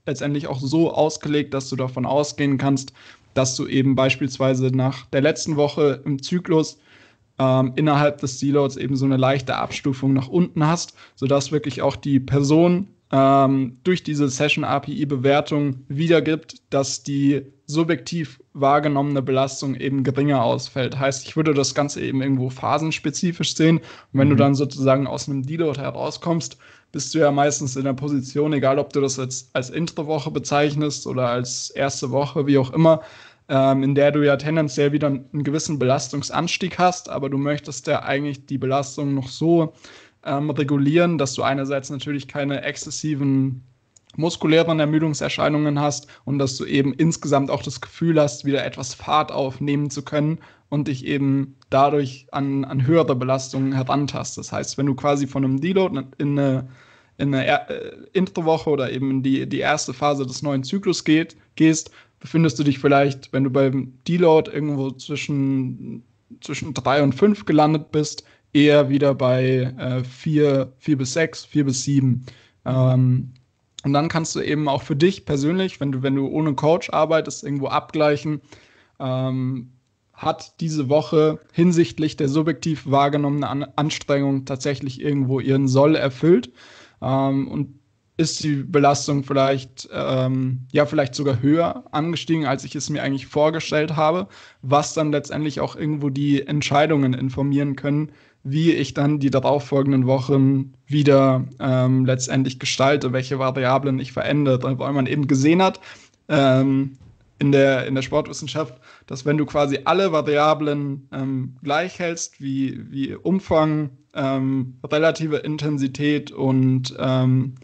letztendlich auch so ausgelegt, dass du davon ausgehen kannst, dass du eben beispielsweise nach der letzten Woche im Zyklus ähm, innerhalb des Deloads eben so eine leichte Abstufung nach unten hast, sodass wirklich auch die Person ähm, durch diese Session-A P I-Bewertung wiedergibt, dass die subjektiv wahrgenommene Belastung eben geringer ausfällt. Heißt, ich würde das Ganze eben irgendwo phasenspezifisch sehen. Und wenn mhm. du dann sozusagen aus einem Deload herauskommst, bist du ja meistens in der Position, egal ob du das jetzt als Introwoche bezeichnest oder als erste Woche, wie auch immer, ähm, in der du ja tendenziell wieder einen gewissen Belastungsanstieg hast, aber du möchtest ja eigentlich die Belastung noch so ähm, regulieren, dass du einerseits natürlich keine exzessiven muskulären Ermüdungserscheinungen hast und dass du eben insgesamt auch das Gefühl hast, wieder etwas Fahrt aufnehmen zu können und dich eben dadurch an, an höhere Belastungen herantast. Das heißt, wenn du quasi von einem Deload in eine, in eine äh, Introwoche oder eben in die, die erste Phase des neuen Zyklus geht, gehst, befindest du dich vielleicht, wenn du beim Deload irgendwo zwischen, zwischen drei und fünf gelandet bist, eher wieder bei äh, vier, vier bis sechs, vier bis sieben. Ähm, Und dann kannst du eben auch für dich persönlich, wenn du, wenn du ohne Coach arbeitest, irgendwo abgleichen, ähm, hat diese Woche hinsichtlich der subjektiv wahrgenommenen An- Anstrengung tatsächlich irgendwo ihren Soll erfüllt, ähm, und ist die Belastung vielleicht, ähm, ja, vielleicht sogar höher angestiegen, als ich es mir eigentlich vorgestellt habe, was dann letztendlich auch irgendwo die Entscheidungen informieren können, wie ich dann die darauffolgenden Wochen wieder ähm, letztendlich gestalte, welche Variablen ich verändere, weil man eben gesehen hat ähm, in der, in der Sportwissenschaft, dass wenn du quasi alle Variablen ähm, gleich hältst, wie, wie Umfang, ähm, relative Intensität und ähm,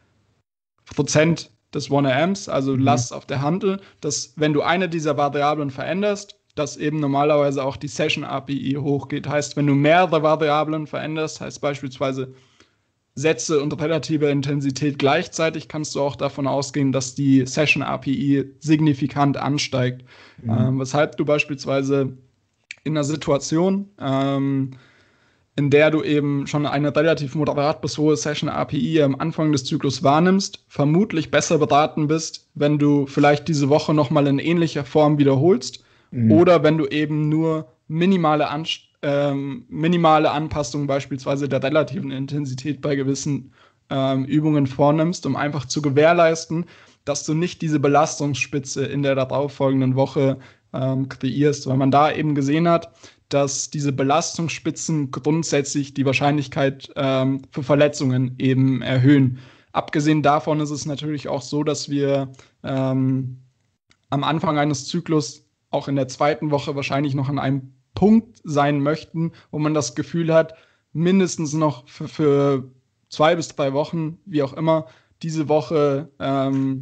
Prozent des one A Ms, also mhm. Last auf der Hantel, dass wenn du eine dieser Variablen veränderst, dass eben normalerweise auch die Session-A P I hochgeht. Heißt, wenn du mehrere Variablen veränderst, heißt beispielsweise Sätze und relative Intensität gleichzeitig, kannst du auch davon ausgehen, dass die Session-A P I signifikant ansteigt. Mhm. Ähm, weshalb du beispielsweise in einer Situation, ähm, in der du eben schon eine relativ moderat bis hohe Session-A P I am Anfang des Zyklus wahrnimmst, vermutlich besser beraten bist, wenn du vielleicht diese Woche nochmal in ähnlicher Form wiederholst, mhm. oder wenn du eben nur minimale, Anst- ähm, minimale Anpassungen beispielsweise der relativen Intensität bei gewissen ähm, Übungen vornimmst, um einfach zu gewährleisten, dass du nicht diese Belastungsspitze in der darauffolgenden Woche ähm, kreierst, weil man da eben gesehen hat, dass diese Belastungsspitzen grundsätzlich die Wahrscheinlichkeit ähm, für Verletzungen eben erhöhen. Abgesehen davon ist es natürlich auch so, dass wir ähm, am Anfang eines Zyklus auch in der zweiten Woche wahrscheinlich noch an einem Punkt sein möchten, wo man das Gefühl hat, mindestens noch für, für zwei bis drei Wochen, wie auch immer, diese Woche ähm,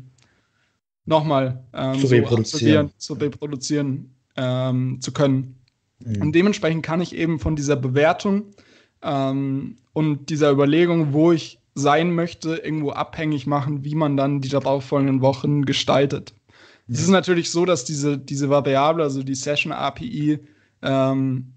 nochmal ähm, zu so reproduzieren, zu reproduzieren ähm, zu können. Mhm. Und dementsprechend kann ich eben von dieser Bewertung ähm, und dieser Überlegung, wo ich sein möchte, irgendwo abhängig machen, wie man dann die darauffolgenden Wochen gestaltet. Ja. Es ist natürlich so, dass diese, diese Variable, also die Session-A P I, ähm,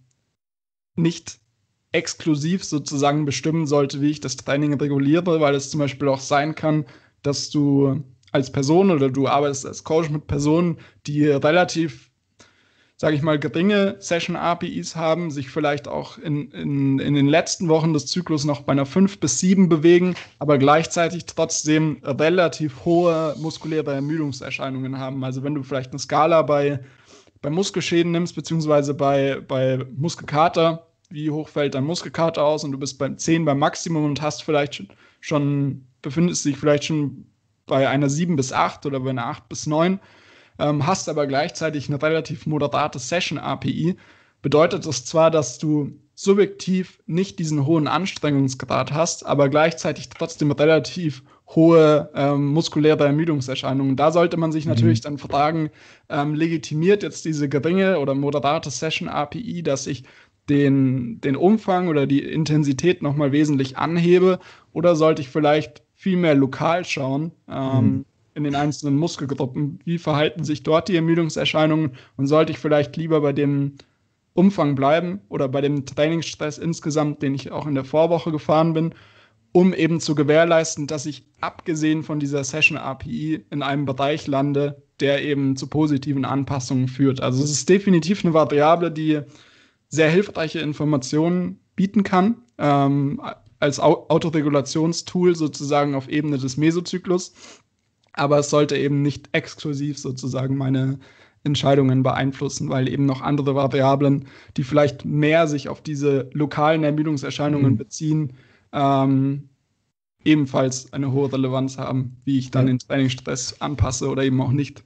nicht exklusiv sozusagen bestimmen sollte, wie ich das Training reguliere, weil es zum Beispiel auch sein kann, dass du als Person oder du arbeitest als Coach mit Personen, die relativ, sage ich mal, geringe Session-A P Is haben, sich vielleicht auch in, in, in den letzten Wochen des Zyklus noch bei einer fünf bis sieben bewegen, aber gleichzeitig trotzdem relativ hohe muskuläre Ermüdungserscheinungen haben. Also wenn du vielleicht eine Skala bei, bei Muskelschäden nimmst, beziehungsweise bei, bei Muskelkater, wie hoch fällt dein Muskelkater aus und du bist beim zehn beim Maximum und hast vielleicht schon, schon befindest dich vielleicht schon bei einer sieben bis acht oder bei einer acht bis neun, ähm, hast aber gleichzeitig eine relativ moderate Session-A P I, bedeutet das zwar, dass du subjektiv nicht diesen hohen Anstrengungsgrad hast, aber gleichzeitig trotzdem relativ hohe ähm, muskuläre Ermüdungserscheinungen. Da sollte man sich mhm. natürlich dann fragen, ähm, legitimiert jetzt diese geringe oder moderate Session-A P I, dass ich den, den Umfang oder die Intensität nochmal wesentlich anhebe, oder sollte ich vielleicht viel mehr lokal schauen, ähm, mhm. in den einzelnen Muskelgruppen, wie verhalten sich dort die Ermüdungserscheinungen, und sollte ich vielleicht lieber bei dem Umfang bleiben oder bei dem Trainingsstress insgesamt, den ich auch in der Vorwoche gefahren bin, um eben zu gewährleisten, dass ich abgesehen von dieser Session-A P I in einem Bereich lande, der eben zu positiven Anpassungen führt. Also es ist definitiv eine Variable, die sehr hilfreiche Informationen bieten kann, ähm, als Au- Autoregulationstool sozusagen auf Ebene des Mesozyklus. Aber es sollte eben nicht exklusiv sozusagen meine Entscheidungen beeinflussen, weil eben noch andere Variablen, die vielleicht mehr sich auf diese lokalen Ermüdungserscheinungen Mhm. beziehen, ähm, ebenfalls eine hohe Relevanz haben, wie ich dann Ja. den Trainingsstress anpasse oder eben auch nicht.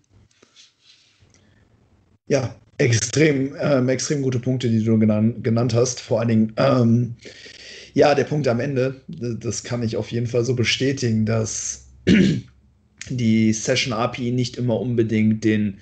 Ja, extrem, ähm, extrem gute Punkte, die du genannt, genannt hast. Vor allen Dingen, ähm, ja, der Punkt am Ende, d- das kann ich auf jeden Fall so bestätigen, dass die Session A P I nicht immer unbedingt den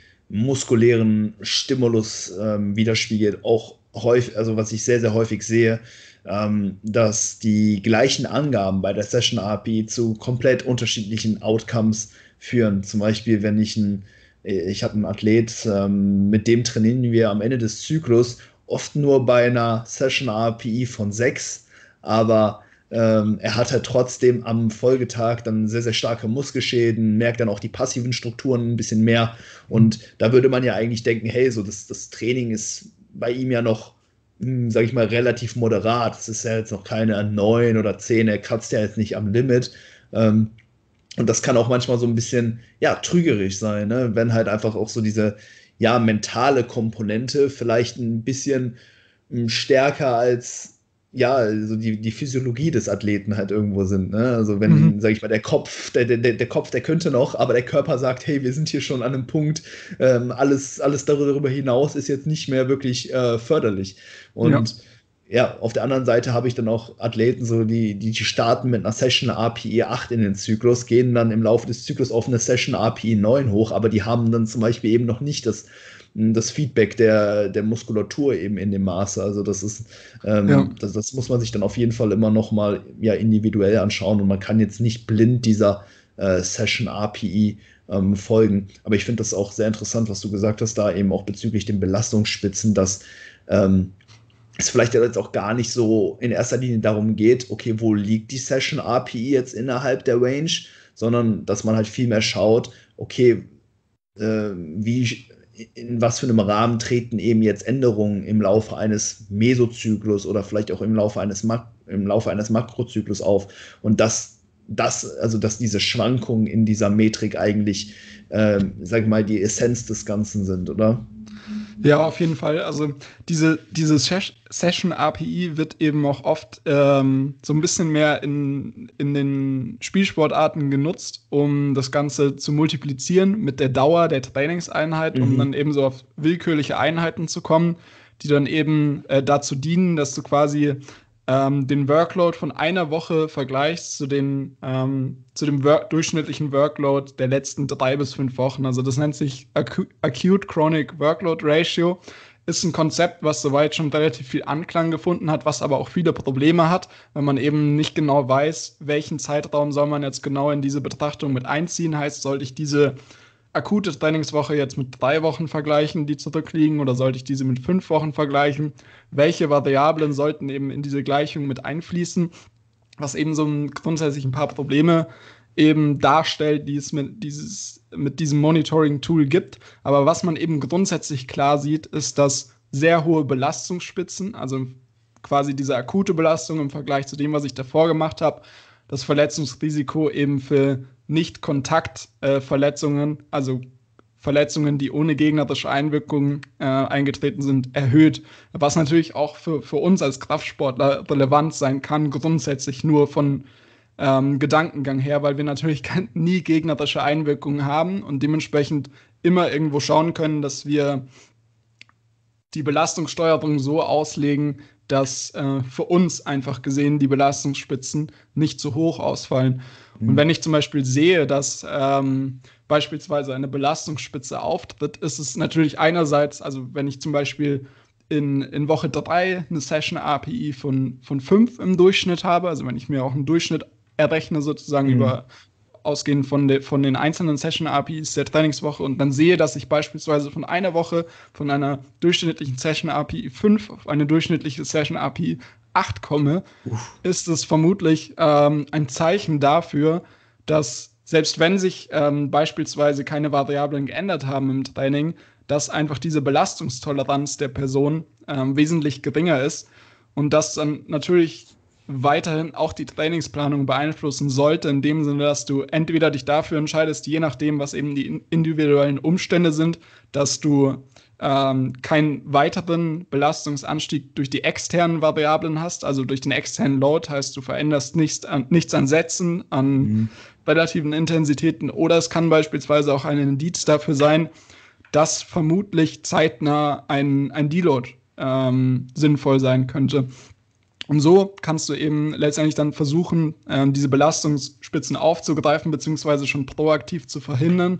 muskulären Stimulus ähm, widerspiegelt. Auch häufig, also was ich sehr, sehr häufig sehe, ähm, dass die gleichen Angaben bei der Session A P I zu komplett unterschiedlichen Outcomes führen. Zum Beispiel, wenn ich ein, ich habe einen Athlet, ähm, mit dem trainieren wir am Ende des Zyklus oft nur bei einer Session A P I von sechs, aber ähm, er hat halt trotzdem am Folgetag dann sehr, sehr starke Muskelschäden, merkt dann auch die passiven Strukturen ein bisschen mehr. Und da würde man ja eigentlich denken, hey, so das, das Training ist bei ihm ja noch, hm, sag ich mal, relativ moderat. Es ist ja jetzt noch keine neun oder zehn, er kratzt ja jetzt nicht am Limit. Ähm, und das kann auch manchmal so ein bisschen, ja, trügerisch sein, ne? Wenn halt einfach auch so diese, ja, mentale Komponente vielleicht ein bisschen hm, stärker als, ja, also die, die Physiologie des Athleten halt irgendwo sind, ne? Also Mhm. wenn, sag ich mal, der Kopf, der, der, der Kopf, der könnte noch, aber der Körper sagt, hey, wir sind hier schon an einem Punkt, ähm, alles, alles darüber hinaus ist jetzt nicht mehr wirklich äh, förderlich. Ja. Und ja, auf der anderen Seite habe ich dann auch Athleten, so die, die starten mit einer Session A P I acht in den Zyklus, gehen dann im Laufe des Zyklus auf eine Session A P I neun hoch, aber die haben dann zum Beispiel eben noch nicht das, das Feedback der, der Muskulatur eben in dem Maße. Also das ist, Ja. ähm, das, das muss man sich dann auf jeden Fall immer noch mal ja, individuell anschauen und man kann jetzt nicht blind dieser äh, Session A P I ähm, folgen. Aber ich finde das auch sehr interessant, was du gesagt hast, da eben auch bezüglich den Belastungsspitzen, dass ähm, es vielleicht jetzt auch gar nicht so in erster Linie darum geht, okay, wo liegt die Session A P I jetzt innerhalb der Range, sondern dass man halt viel mehr schaut, okay, äh, wie, in was für einem Rahmen treten eben jetzt Änderungen im Laufe eines Mesozyklus oder vielleicht auch im Laufe eines, Mak im Laufe eines Makrozyklus auf. Und dass, das, also dass diese Schwankungen in dieser Metrik eigentlich, äh, sag ich mal, die Essenz des Ganzen sind, oder? Ja, auf jeden Fall. Also diese, diese Ses- Session-A P I wird eben auch oft ähm, so ein bisschen mehr in, in den Spielsportarten genutzt, um das Ganze zu multiplizieren mit der Dauer der Trainingseinheit, um dann Mhm. eben so auf willkürliche Einheiten zu kommen, die dann eben äh, dazu dienen, dass du quasi ähm, den Workload von einer Woche vergleichst zu, den, ähm, zu dem Work durchschnittlichen Workload der letzten drei bis fünf Wochen. Also das nennt sich Acu Acute Chronic Workload Ratio. Ist ein Konzept, was soweit schon relativ viel Anklang gefunden hat, was aber auch viele Probleme hat, wenn man eben nicht genau weiß, welchen Zeitraum soll man jetzt genau in diese Betrachtung mit einziehen. Heißt, sollte ich diese akute Trainingswoche jetzt mit drei Wochen vergleichen, die zurückliegen, oder sollte ich diese mit fünf Wochen vergleichen? Welche Variablen sollten eben in diese Gleichung mit einfließen? Was eben so ein, grundsätzlich ein paar Probleme eben darstellt, die es mit, dieses, mit diesem Monitoring-Tool gibt. Aber was man eben grundsätzlich klar sieht, ist, dass sehr hohe Belastungsspitzen, also quasi diese akute Belastung im Vergleich zu dem, was ich davor gemacht habe, das Verletzungsrisiko eben für Nicht-Kontakt-Verletzungen, äh, also Verletzungen, die ohne gegnerische Einwirkung äh, eingetreten sind, erhöht. Was natürlich auch für, für uns als Kraftsportler relevant sein kann, grundsätzlich nur von ähm, Gedankengang her, weil wir natürlich kein, nie gegnerische Einwirkungen haben und dementsprechend immer irgendwo schauen können, dass wir die Belastungssteuerung so auslegen, dass äh, für uns einfach gesehen die Belastungsspitzen nicht zu hoch ausfallen. Und Mhm. wenn ich zum Beispiel sehe, dass ähm, beispielsweise eine Belastungsspitze auftritt, ist es natürlich einerseits, also wenn ich zum Beispiel in, in Woche drei eine Session A P I von, von fünf im Durchschnitt habe, also wenn ich mir auch einen Durchschnitt errechne, sozusagen Mhm. über ausgehend von, de, von den einzelnen Session-A P Is der Trainingswoche und dann sehe, dass ich beispielsweise von einer Woche von einer durchschnittlichen Session-A P I fünf auf eine durchschnittliche Session-A P I acht komme, Uff. ist es vermutlich ähm, ein Zeichen dafür, dass selbst wenn sich ähm, beispielsweise keine Variablen geändert haben im Training, dass einfach diese Belastungstoleranz der Person ähm, wesentlich geringer ist und das dann natürlich weiterhin auch die Trainingsplanung beeinflussen sollte, in dem Sinne, dass du entweder dich dafür entscheidest, je nachdem, was eben die individuellen Umstände sind, dass du ähm, keinen weiteren Belastungsanstieg durch die externen Variablen hast, also durch den externen Load, heißt du veränderst nichts an, nichts an Sätzen, an Mhm. relativen Intensitäten, oder es kann beispielsweise auch ein Indiz dafür sein, dass vermutlich zeitnah ein, ein Deload ähm, sinnvoll sein könnte. Und so kannst du eben letztendlich dann versuchen, ähm, diese Belastungsspitzen aufzugreifen, beziehungsweise schon proaktiv zu verhindern.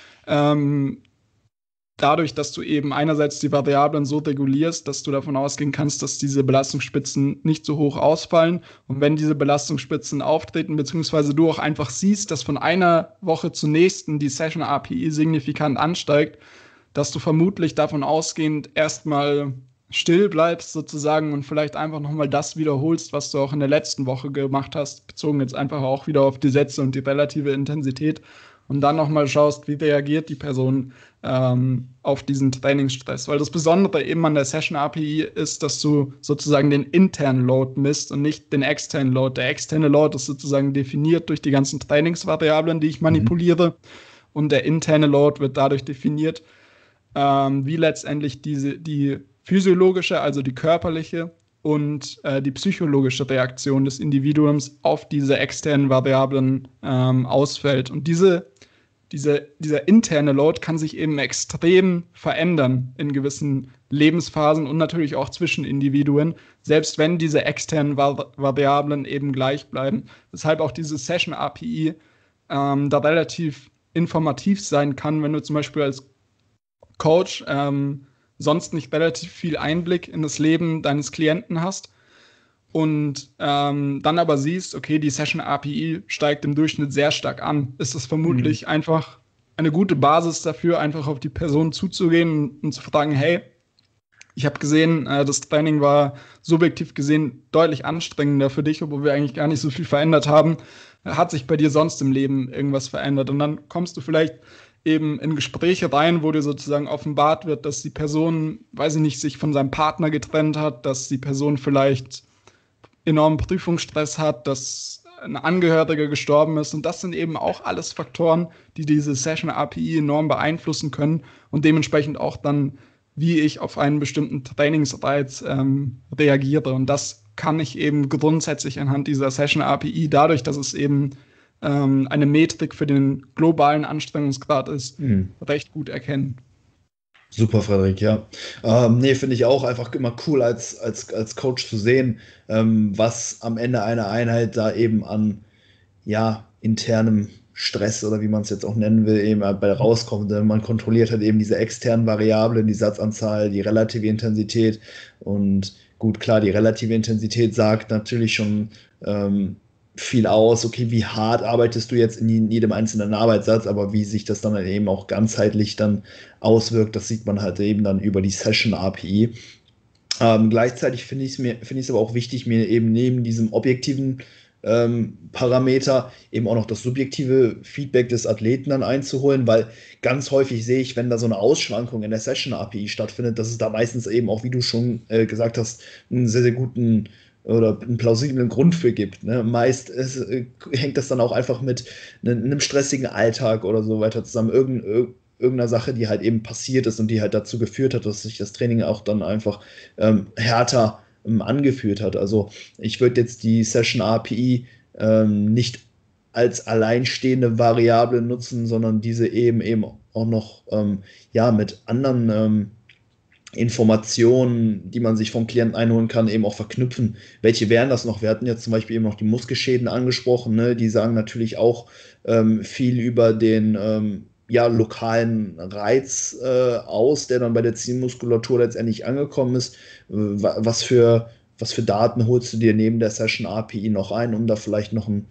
Ähm, dadurch, dass du eben einerseits die Variablen so regulierst, dass du davon ausgehen kannst, dass diese Belastungsspitzen nicht so hoch ausfallen. Und wenn diese Belastungsspitzen auftreten, beziehungsweise du auch einfach siehst, dass von einer Woche zur nächsten die Session A P I signifikant ansteigt, dass du vermutlich davon ausgehend erstmal still bleibst sozusagen und vielleicht einfach nochmal das wiederholst, was du auch in der letzten Woche gemacht hast, bezogen jetzt einfach auch wieder auf die Sätze und die relative Intensität und dann nochmal schaust, wie reagiert die Person ähm, auf diesen Trainingsstress. Weil das Besondere eben an der Session A P I ist, dass du sozusagen den internen Load misst und nicht den externen Load. Der externe Load ist sozusagen definiert durch die ganzen Trainingsvariablen, die ich manipuliere, mhm. und der interne Load wird dadurch definiert, ähm, wie letztendlich diese, die physiologische, also die körperliche und äh, die psychologische Reaktion des Individuums auf diese externen Variablen ähm, ausfällt. Und diese, diese, dieser interne Load kann sich eben extrem verändern in gewissen Lebensphasen und natürlich auch zwischen Individuen, selbst wenn diese externen Vari- Variablen eben gleich bleiben. Weshalb auch diese Session A P I ähm, da relativ informativ sein kann, wenn du zum Beispiel als Coach ähm, sonst nicht relativ viel Einblick in das Leben deines Klienten hast und ähm, dann aber siehst, okay, die Session A P I steigt im Durchschnitt sehr stark an, ist es vermutlich mhm. einfach eine gute Basis dafür, einfach auf die Person zuzugehen und, und zu fragen, hey, ich habe gesehen, äh, das Training war subjektiv gesehen deutlich anstrengender für dich, obwohl wir eigentlich gar nicht so viel verändert haben. Hat sich bei dir sonst im Leben irgendwas verändert? Und dann kommst du vielleicht eben in Gespräche rein, wo dir sozusagen offenbart wird, dass die Person, weiß ich nicht, sich von seinem Partner getrennt hat, dass die Person vielleicht enormen Prüfungsstress hat, dass ein Angehöriger gestorben ist. Und das sind eben auch alles Faktoren, die diese Session A P I enorm beeinflussen können und dementsprechend auch dann, wie ich auf einen bestimmten Trainingsreiz ähm, reagiere. Und das kann ich eben grundsätzlich anhand dieser Session A P I, dadurch, dass es eben ähm, eine Metrik für den globalen Anstrengungsgrad ist, mhm. recht gut erkennen. Super, Frederik, ja. Ähm, nee, finde ich auch einfach immer cool als, als, als Coach zu sehen, ähm, was am Ende einer Einheit da eben an ja, internem Stress oder wie man es jetzt auch nennen will, eben bei rauskommt. Man kontrolliert halt eben diese externen Variablen, die Satzanzahl, die relative Intensität. Und gut, klar, die relative Intensität sagt natürlich schon ähm, viel aus, okay, wie hart arbeitest du jetzt in jedem einzelnen Arbeitssatz, aber wie sich das dann eben auch ganzheitlich dann auswirkt, das sieht man halt eben dann über die Session A P I. Ähm, gleichzeitig finde ich es mir, finde ich es aber auch wichtig, mir eben neben diesem objektiven ähm, Parameter eben auch noch das subjektive Feedback des Athleten dann einzuholen, weil ganz häufig sehe ich, wenn da so eine Ausschwankung in der Session A P I stattfindet, dass es da meistens eben auch, wie du schon äh, gesagt hast, einen sehr, sehr guten oder einen plausiblen Grund für gibt. Ne? Meist ist, äh, hängt das dann auch einfach mit ne, einem stressigen Alltag oder so weiter zusammen. Irgend, irg irgendeiner Sache, die halt eben passiert ist und die halt dazu geführt hat, dass sich das Training auch dann einfach ähm, härter ähm, angefühlt hat. Also ich würde jetzt die Session A P I ähm, nicht als alleinstehende Variable nutzen, sondern diese eben eben auch noch ähm, ja, mit anderen ähm, Informationen, die man sich vom Klienten einholen kann, eben auch verknüpfen. Welche wären das noch? Wir hatten jetzt zum Beispiel eben noch die Muskelschäden angesprochen, ne? Die sagen natürlich auch ähm, viel über den ähm, ja, lokalen Reiz äh, aus, der dann bei der Zielmuskulatur letztendlich angekommen ist. Äh, was für, was für Daten holst du dir neben der Session A P I noch ein, um da vielleicht noch einen,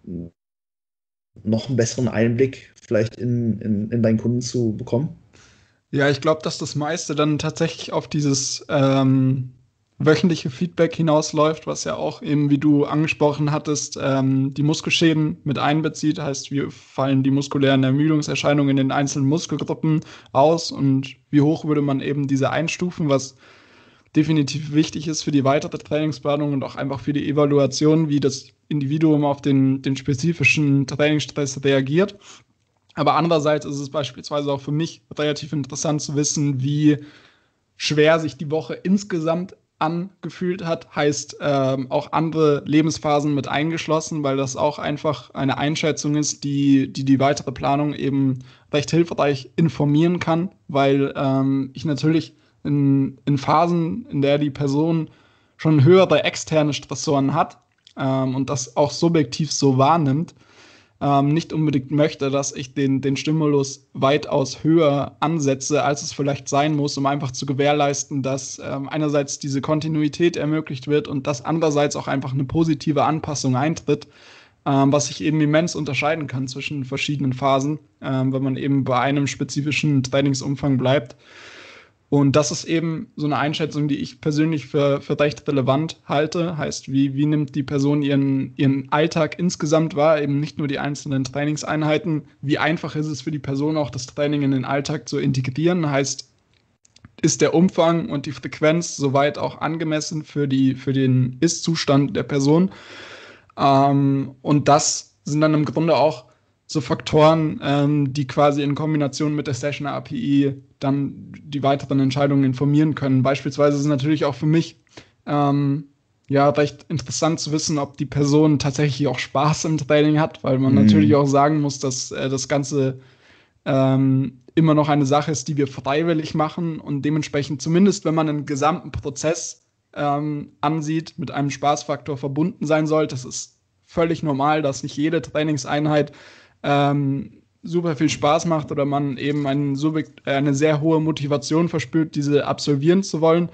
noch einen besseren Einblick vielleicht in, in, in deinen Kunden zu bekommen? Ja, ich glaube, dass das meiste dann tatsächlich auf dieses ähm, wöchentliche Feedback hinausläuft, was ja auch eben, wie du angesprochen hattest, ähm, die Muskelschäden mit einbezieht. Heißt, wie fallen die muskulären Ermüdungserscheinungen in den einzelnen Muskelgruppen aus und wie hoch würde man eben diese einstufen, was definitiv wichtig ist für die weitere Trainingsplanung und auch einfach für die Evaluation, wie das Individuum auf den, den spezifischen Trainingsstress reagiert. Aber andererseits ist es beispielsweise auch für mich relativ interessant zu wissen, wie schwer sich die Woche insgesamt angefühlt hat, heißt ähm, auch andere Lebensphasen mit eingeschlossen, weil das auch einfach eine Einschätzung ist, die die, die weitere Planung eben recht hilfreich informieren kann, weil ähm, ich natürlich in, in Phasen, in der die Person schon höhere externe Stressoren hat ähm, und das auch subjektiv so wahrnimmt, ähm, nicht unbedingt möchte, dass ich den, den Stimulus weitaus höher ansetze, als es vielleicht sein muss, um einfach zu gewährleisten, dass ähm, einerseits diese Kontinuität ermöglicht wird und dass andererseits auch einfach eine positive Anpassung eintritt, ähm, was sich eben immens unterscheiden kann zwischen verschiedenen Phasen, ähm, wenn man eben bei einem spezifischen Trainingsumfang bleibt. Und das ist eben so eine Einschätzung, die ich persönlich für, für recht relevant halte. Heißt, wie, wie nimmt die Person ihren, ihren Alltag insgesamt wahr, eben nicht nur die einzelnen Trainingseinheiten. Wie einfach ist es für die Person auch, das Training in den Alltag zu integrieren? Heißt, ist der Umfang und die Frequenz soweit auch angemessen für, die, für den Ist-Zustand der Person? Ähm, und das sind dann im Grunde auch so Faktoren, ähm, die quasi in Kombination mit der Session-A P I dann die weiteren Entscheidungen informieren können. Beispielsweise ist es natürlich auch für mich ähm, ja recht interessant zu wissen, ob die Person tatsächlich auch Spaß im Training hat, weil man Mhm. natürlich auch sagen muss, dass äh, das Ganze ähm, immer noch eine Sache ist, die wir freiwillig machen und dementsprechend zumindest, wenn man einen gesamten Prozess ähm, ansieht, mit einem Spaßfaktor verbunden sein sollte. Es ist völlig normal, dass nicht jede Trainingseinheit ähm, super viel Spaß macht oder man eben einen, eine sehr hohe Motivation verspürt, diese absolvieren zu wollen.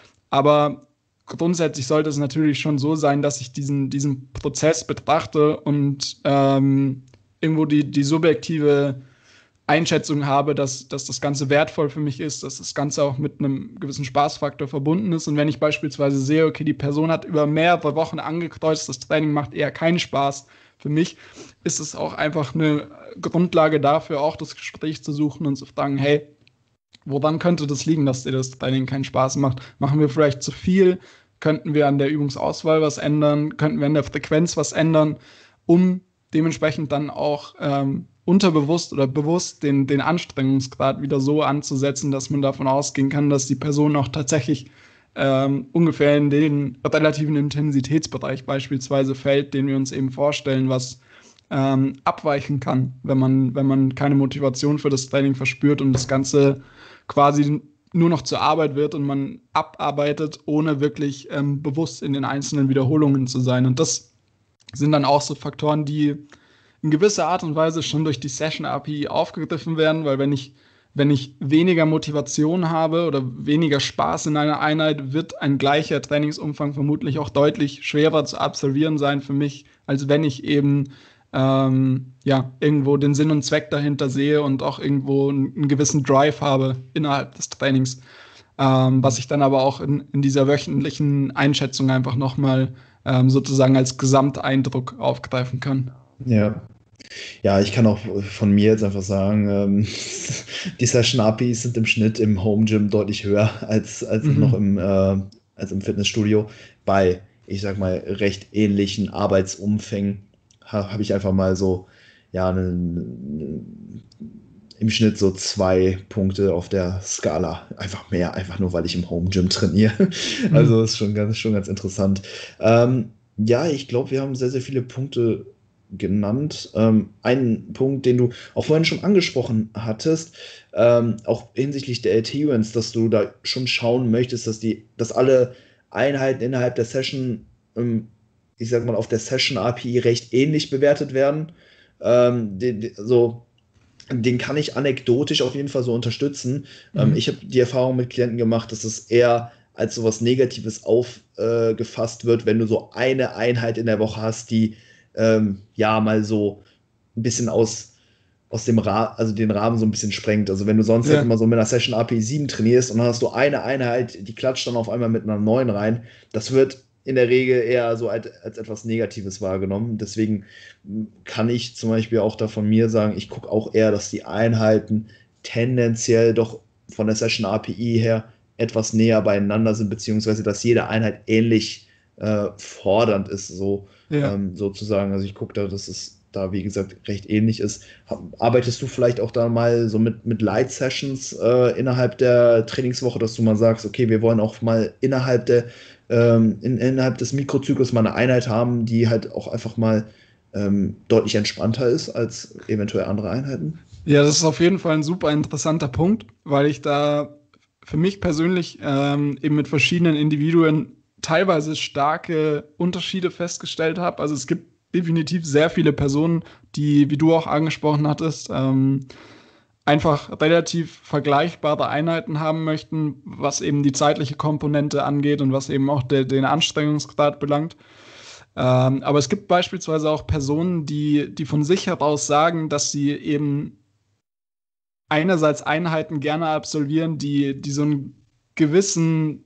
Aber grundsätzlich sollte es natürlich schon so sein, dass ich diesen, diesen Prozess betrachte und ähm, irgendwo die, die subjektive Einschätzung habe, dass, dass das Ganze wertvoll für mich ist, dass das Ganze auch mit einem gewissen Spaßfaktor verbunden ist. Und wenn ich beispielsweise sehe, okay, die Person hat über mehrere Wochen angekreuzt, das Training macht eher keinen Spaß für mich, ist es auch einfach eine Grundlage dafür, auch das Gespräch zu suchen und zu fragen, hey, woran könnte das liegen, dass dir das Training keinen Spaß macht? Machen wir vielleicht zu viel? Könnten wir an der Übungsauswahl was ändern? Könnten wir an der Frequenz was ändern, um dementsprechend dann auch ähm, unterbewusst oder bewusst den, den Anstrengungsgrad wieder so anzusetzen, dass man davon ausgehen kann, dass die Person auch tatsächlich ähm, ungefähr in den relativen Intensitätsbereich beispielsweise fällt, den wir uns eben vorstellen, was ähm, abweichen kann, wenn man, wenn man keine Motivation für das Training verspürt und das Ganze quasi nur noch zur Arbeit wird und man abarbeitet, ohne wirklich ähm, bewusst in den einzelnen Wiederholungen zu sein. Und das sind dann auch so Faktoren, die in gewisser Art und Weise schon durch die Session-A P I aufgegriffen werden, weil wenn ich, wenn ich weniger Motivation habe oder weniger Spaß in einer Einheit, wird ein gleicher Trainingsumfang vermutlich auch deutlich schwerer zu absolvieren sein für mich, als wenn ich eben ähm, ja, irgendwo den Sinn und Zweck dahinter sehe und auch irgendwo einen, einen gewissen Drive habe innerhalb des Trainings, ähm, was ich dann aber auch in, in dieser wöchentlichen Einschätzung einfach nochmal ähm, sozusagen als Gesamteindruck aufgreifen kann. Ja. Ja, ich kann auch von mir jetzt einfach sagen, ähm, die Session-A P Is sind im Schnitt im Home Gym deutlich höher als, als Mhm. noch im, äh, als im Fitnessstudio. Bei, ich sag mal, recht ähnlichen Arbeitsumfängen ha, habe ich einfach mal so, ja, ne, ne, im Schnitt so zwei Punkte auf der Skala. Einfach mehr, einfach nur, weil ich im Home Gym trainiere. Also ist schon ganz, schon ganz interessant. Ähm, ja, ich glaube, wir haben sehr, sehr viele Punkte genannt. Ähm, einen Punkt, den du auch vorhin schon angesprochen hattest, ähm, auch hinsichtlich der Adherence, dass du da schon schauen möchtest, dass die, dass alle Einheiten innerhalb der Session, ähm, ich sag mal, auf der Session-A P I recht ähnlich bewertet werden. Ähm, die, die, so, den kann ich anekdotisch auf jeden Fall so unterstützen. Mhm. Ähm, ich habe die Erfahrung mit Klienten gemacht, dass es eher als so was Negatives aufgefasst äh, wird, wenn du so eine Einheit in der Woche hast, die ähm, ja mal so ein bisschen aus aus dem Rahmen, also den Rahmen so ein bisschen sprengt. Also wenn du sonst Ja. halt immer so mit einer Session A P I sieben trainierst und dann hast du eine Einheit, die klatscht dann auf einmal mit einer neun rein, das wird in der Regel eher so als, als etwas Negatives wahrgenommen. Deswegen kann ich zum Beispiel auch da von mir sagen, ich gucke auch eher, dass die Einheiten tendenziell doch von der Session A P I her etwas näher beieinander sind, beziehungsweise dass jede Einheit ähnlich äh, fordernd ist, so Ja. ähm, sozusagen. Also ich gucke da, dass es da, wie gesagt, recht ähnlich ist. Arbeitest du vielleicht auch da mal so mit, mit Light-Sessions äh, innerhalb der Trainingswoche, dass du mal sagst, okay, wir wollen auch mal innerhalb der ähm, in, innerhalb des Mikrozyklus mal eine Einheit haben, die halt auch einfach mal ähm, deutlich entspannter ist als eventuell andere Einheiten? Ja, das ist auf jeden Fall ein super interessanter Punkt, weil ich da für mich persönlich ähm, eben mit verschiedenen Individuen teilweise starke Unterschiede festgestellt habe. Also es gibt definitiv sehr viele Personen, die, wie du auch angesprochen hattest, ähm, einfach relativ vergleichbare Einheiten haben möchten, was eben die zeitliche Komponente angeht und was eben auch de den Anstrengungsgrad belangt. Ähm, aber es gibt beispielsweise auch Personen, die, die von sich heraus sagen, dass sie eben einerseits Einheiten gerne absolvieren, die, die so einen gewissen,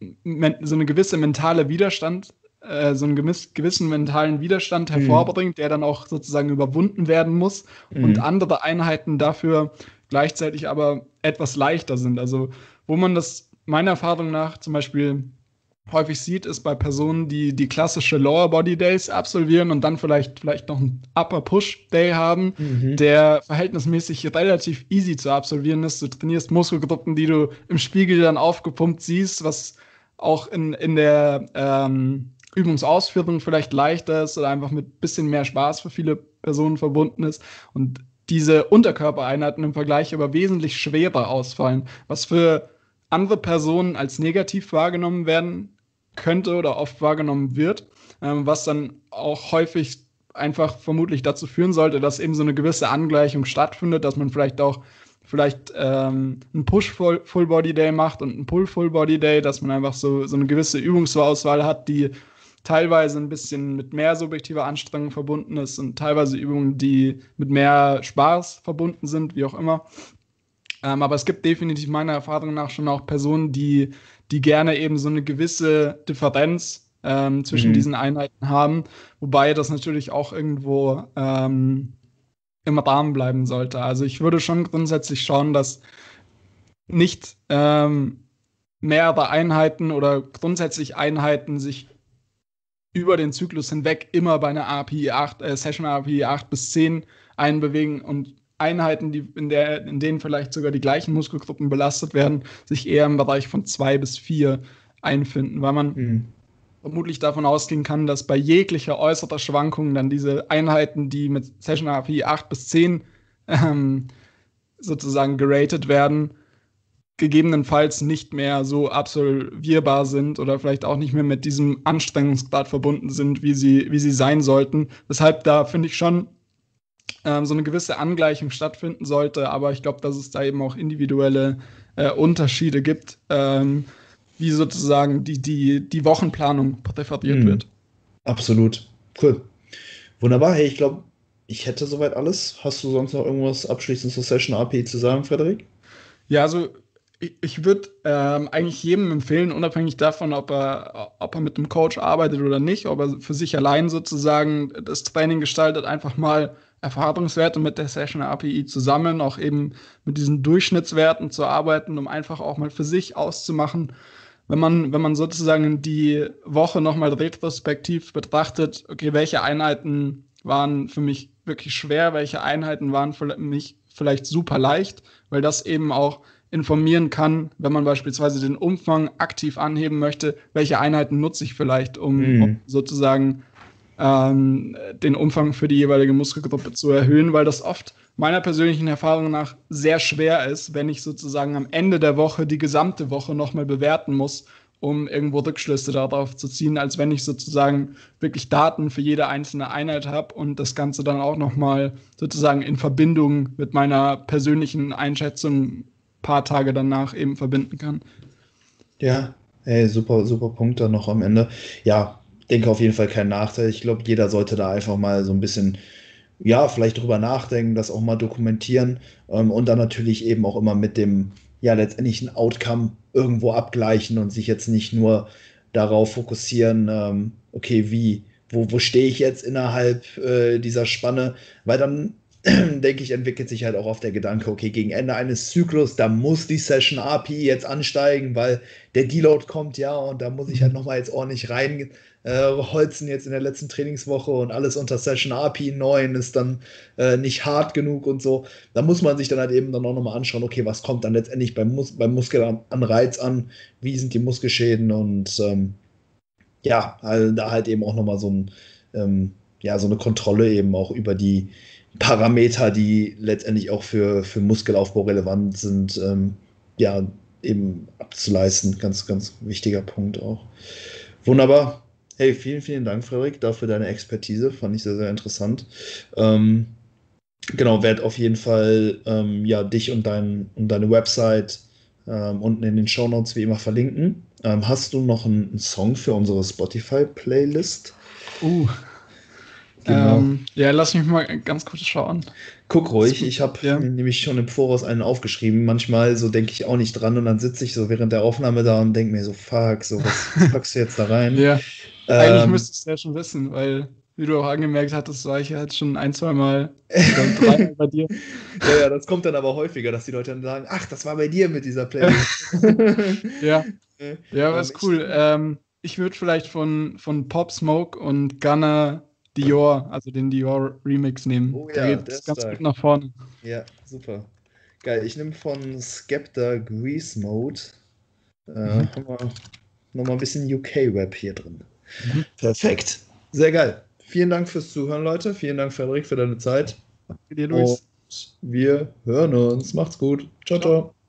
so eine gewisse mentale Widerstand, äh, so einen gewiss, gewissen mentalen Widerstand Mhm. hervorbringt, der dann auch sozusagen überwunden werden muss und Mhm. andere Einheiten dafür gleichzeitig aber etwas leichter sind. Also wo man das meiner Erfahrung nach zum Beispiel häufig sieht, ist bei Personen, die die klassische Lower Body Days absolvieren und dann vielleicht, vielleicht noch einen Upper Push Day haben, Mhm. der verhältnismäßig relativ easy zu absolvieren ist. Du trainierst Muskelgruppen, die du im Spiegel dann aufgepumpt siehst, was auch in, in der ähm, Übungsausführung vielleicht leichter ist oder einfach mit ein bisschen mehr Spaß für viele Personen verbunden ist. Und diese Unterkörpereinheiten im Vergleich aber wesentlich schwerer ausfallen, was für andere Personen als negativ wahrgenommen werden könnte oder oft wahrgenommen wird, ähm, was dann auch häufig einfach vermutlich dazu führen sollte, dass eben so eine gewisse Angleichung stattfindet, dass man vielleicht auch vielleicht ähm, einen Push-Full-Body-Day macht und einen Pull-Full-Body-Day, dass man einfach so, so eine gewisse Übungsauswahl hat, die teilweise ein bisschen mit mehr subjektiver Anstrengung verbunden ist und teilweise Übungen, die mit mehr Spaß verbunden sind, wie auch immer. Ähm, aber es gibt definitiv meiner Erfahrung nach schon auch Personen, die, die gerne eben so eine gewisse Differenz ähm, zwischen Mhm. diesen Einheiten haben, wobei das natürlich auch irgendwo ähm, im Rahmen bleiben sollte. Also ich würde schon grundsätzlich schauen, dass nicht ähm, mehrere Einheiten oder grundsätzlich Einheiten sich über den Zyklus hinweg immer bei einer A P I acht, äh, Session A P I acht bis zehn einbewegen und Einheiten, die in, der, in denen vielleicht sogar die gleichen Muskelgruppen belastet werden, sich eher im Bereich von zwei bis vier einfinden, weil man Mhm. vermutlich davon ausgehen kann, dass bei jeglicher äußerer Schwankung dann diese Einheiten, die mit Session A P I acht bis zehn ähm, sozusagen geratet werden, gegebenenfalls nicht mehr so absolvierbar sind oder vielleicht auch nicht mehr mit diesem Anstrengungsgrad verbunden sind, wie sie, wie sie sein sollten. Weshalb da finde ich schon ähm, so eine gewisse Angleichung stattfinden sollte, aber ich glaube, dass es da eben auch individuelle äh, Unterschiede gibt, ähm, wie sozusagen die, die, die Wochenplanung präferiert Mhm. wird. Absolut. Cool. Wunderbar. Hey, ich glaube, ich hätte soweit alles. Hast du sonst noch irgendwas abschließend zur Session A P I zu sagen, Frederik? Ja, also ich, ich würde ähm, eigentlich jedem empfehlen, unabhängig davon, ob er, ob er mit einem Coach arbeitet oder nicht, ob er für sich allein sozusagen das Training gestaltet, einfach mal Erfahrungswerte mit der Session A P I zu sammeln, auch eben mit diesen Durchschnittswerten zu arbeiten, um einfach auch mal für sich auszumachen, wenn man, wenn man sozusagen die Woche nochmal retrospektiv betrachtet, okay, welche Einheiten waren für mich wirklich schwer, welche Einheiten waren für mich vielleicht super leicht, weil das eben auch informieren kann, wenn man beispielsweise den Umfang aktiv anheben möchte, welche Einheiten nutze ich vielleicht, um, um Mhm. sozusagen ähm, den Umfang für die jeweilige Muskelgruppe zu erhöhen, weil das oft meiner persönlichen Erfahrung nach sehr schwer ist, wenn ich sozusagen am Ende der Woche die gesamte Woche nochmal bewerten muss, um irgendwo Rückschlüsse darauf zu ziehen, als wenn ich sozusagen wirklich Daten für jede einzelne Einheit habe und das Ganze dann auch nochmal sozusagen in Verbindung mit meiner persönlichen Einschätzung ein paar Tage danach eben verbinden kann. Ja, hey, super, super Punkt dann noch am Ende. Ja, denke auf jeden Fall kein Nachteil. Ich glaube, jeder sollte da einfach mal so ein bisschen ja, vielleicht drüber nachdenken, das auch mal dokumentieren ähm, und dann natürlich eben auch immer mit dem, ja, letztendlichen Outcome irgendwo abgleichen und sich jetzt nicht nur darauf fokussieren, ähm, okay, wie, wo, wo stehe ich jetzt innerhalb äh, dieser Spanne, weil dann denke ich, entwickelt sich halt auch oft der Gedanke, okay, gegen Ende eines Zyklus, da muss die Session A P I jetzt ansteigen, weil der Deload kommt, ja, und da muss ich halt Mhm. nochmal jetzt ordentlich rein äh, holzen jetzt in der letzten Trainingswoche und alles unter Session A P I neun ist dann äh, nicht hart genug und so. Da muss man sich dann halt eben dann auch nochmal anschauen, okay, was kommt dann letztendlich beim, Mus beim Muskelanreiz an, wie sind die Muskelschäden und ähm, ja, also da halt eben auch nochmal so ein, ähm, ja, so eine Kontrolle eben auch über die Parameter, die letztendlich auch für, für Muskelaufbau relevant sind, ähm, ja, eben abzuleisten. Ganz, ganz wichtiger Punkt auch. Wunderbar. Hey, vielen, vielen Dank, Frederik, dafür deine Expertise. Fand ich sehr, sehr interessant. Ähm, genau, werde auf jeden Fall ähm, ja, dich und, dein, und deine Website ähm, unten in den Shownotes wie immer verlinken. Ähm, hast du noch einen, einen Song für unsere Spotify-Playlist? Uh, Genau. ähm, ja, lass mich mal ganz kurz schauen. Guck Ist ruhig, gut. ich habe Ja. mir nämlich schon im Voraus einen aufgeschrieben. Manchmal so denke ich auch nicht dran und dann sitze ich so während der Aufnahme da und denke mir so, fuck, so was, was packst du jetzt da rein? Ja, eigentlich Ähm, müsste ich es ja schon wissen, weil, wie du auch angemerkt hattest, war ich ja jetzt schon ein, zwei Mal oder dreimal bei dir. ja, ja, das kommt dann aber häufiger, dass die Leute dann sagen, ach, das war bei dir mit dieser Playlist. Ja, Äh, ja, aber ähm, ist ich, cool. Ähm, ich würde vielleicht von, von Pop Smoke und Gunna Dior, also den Dior Remix nehmen. oh Der ja, der geht ist ganz gut stark. nach vorne. Ja, super. Geil, ich nehme von Skepta Grease Mode. Äh, Mhm. haben wir nochmal ein bisschen U K-Rap hier drin. Mhm. Perfekt. Sehr geil. Vielen Dank fürs Zuhören, Leute. Vielen Dank, Frederik, für deine Zeit. Danke dir, Und Luis. wir hören uns. Macht's gut. Ciao, Ciao. ciao.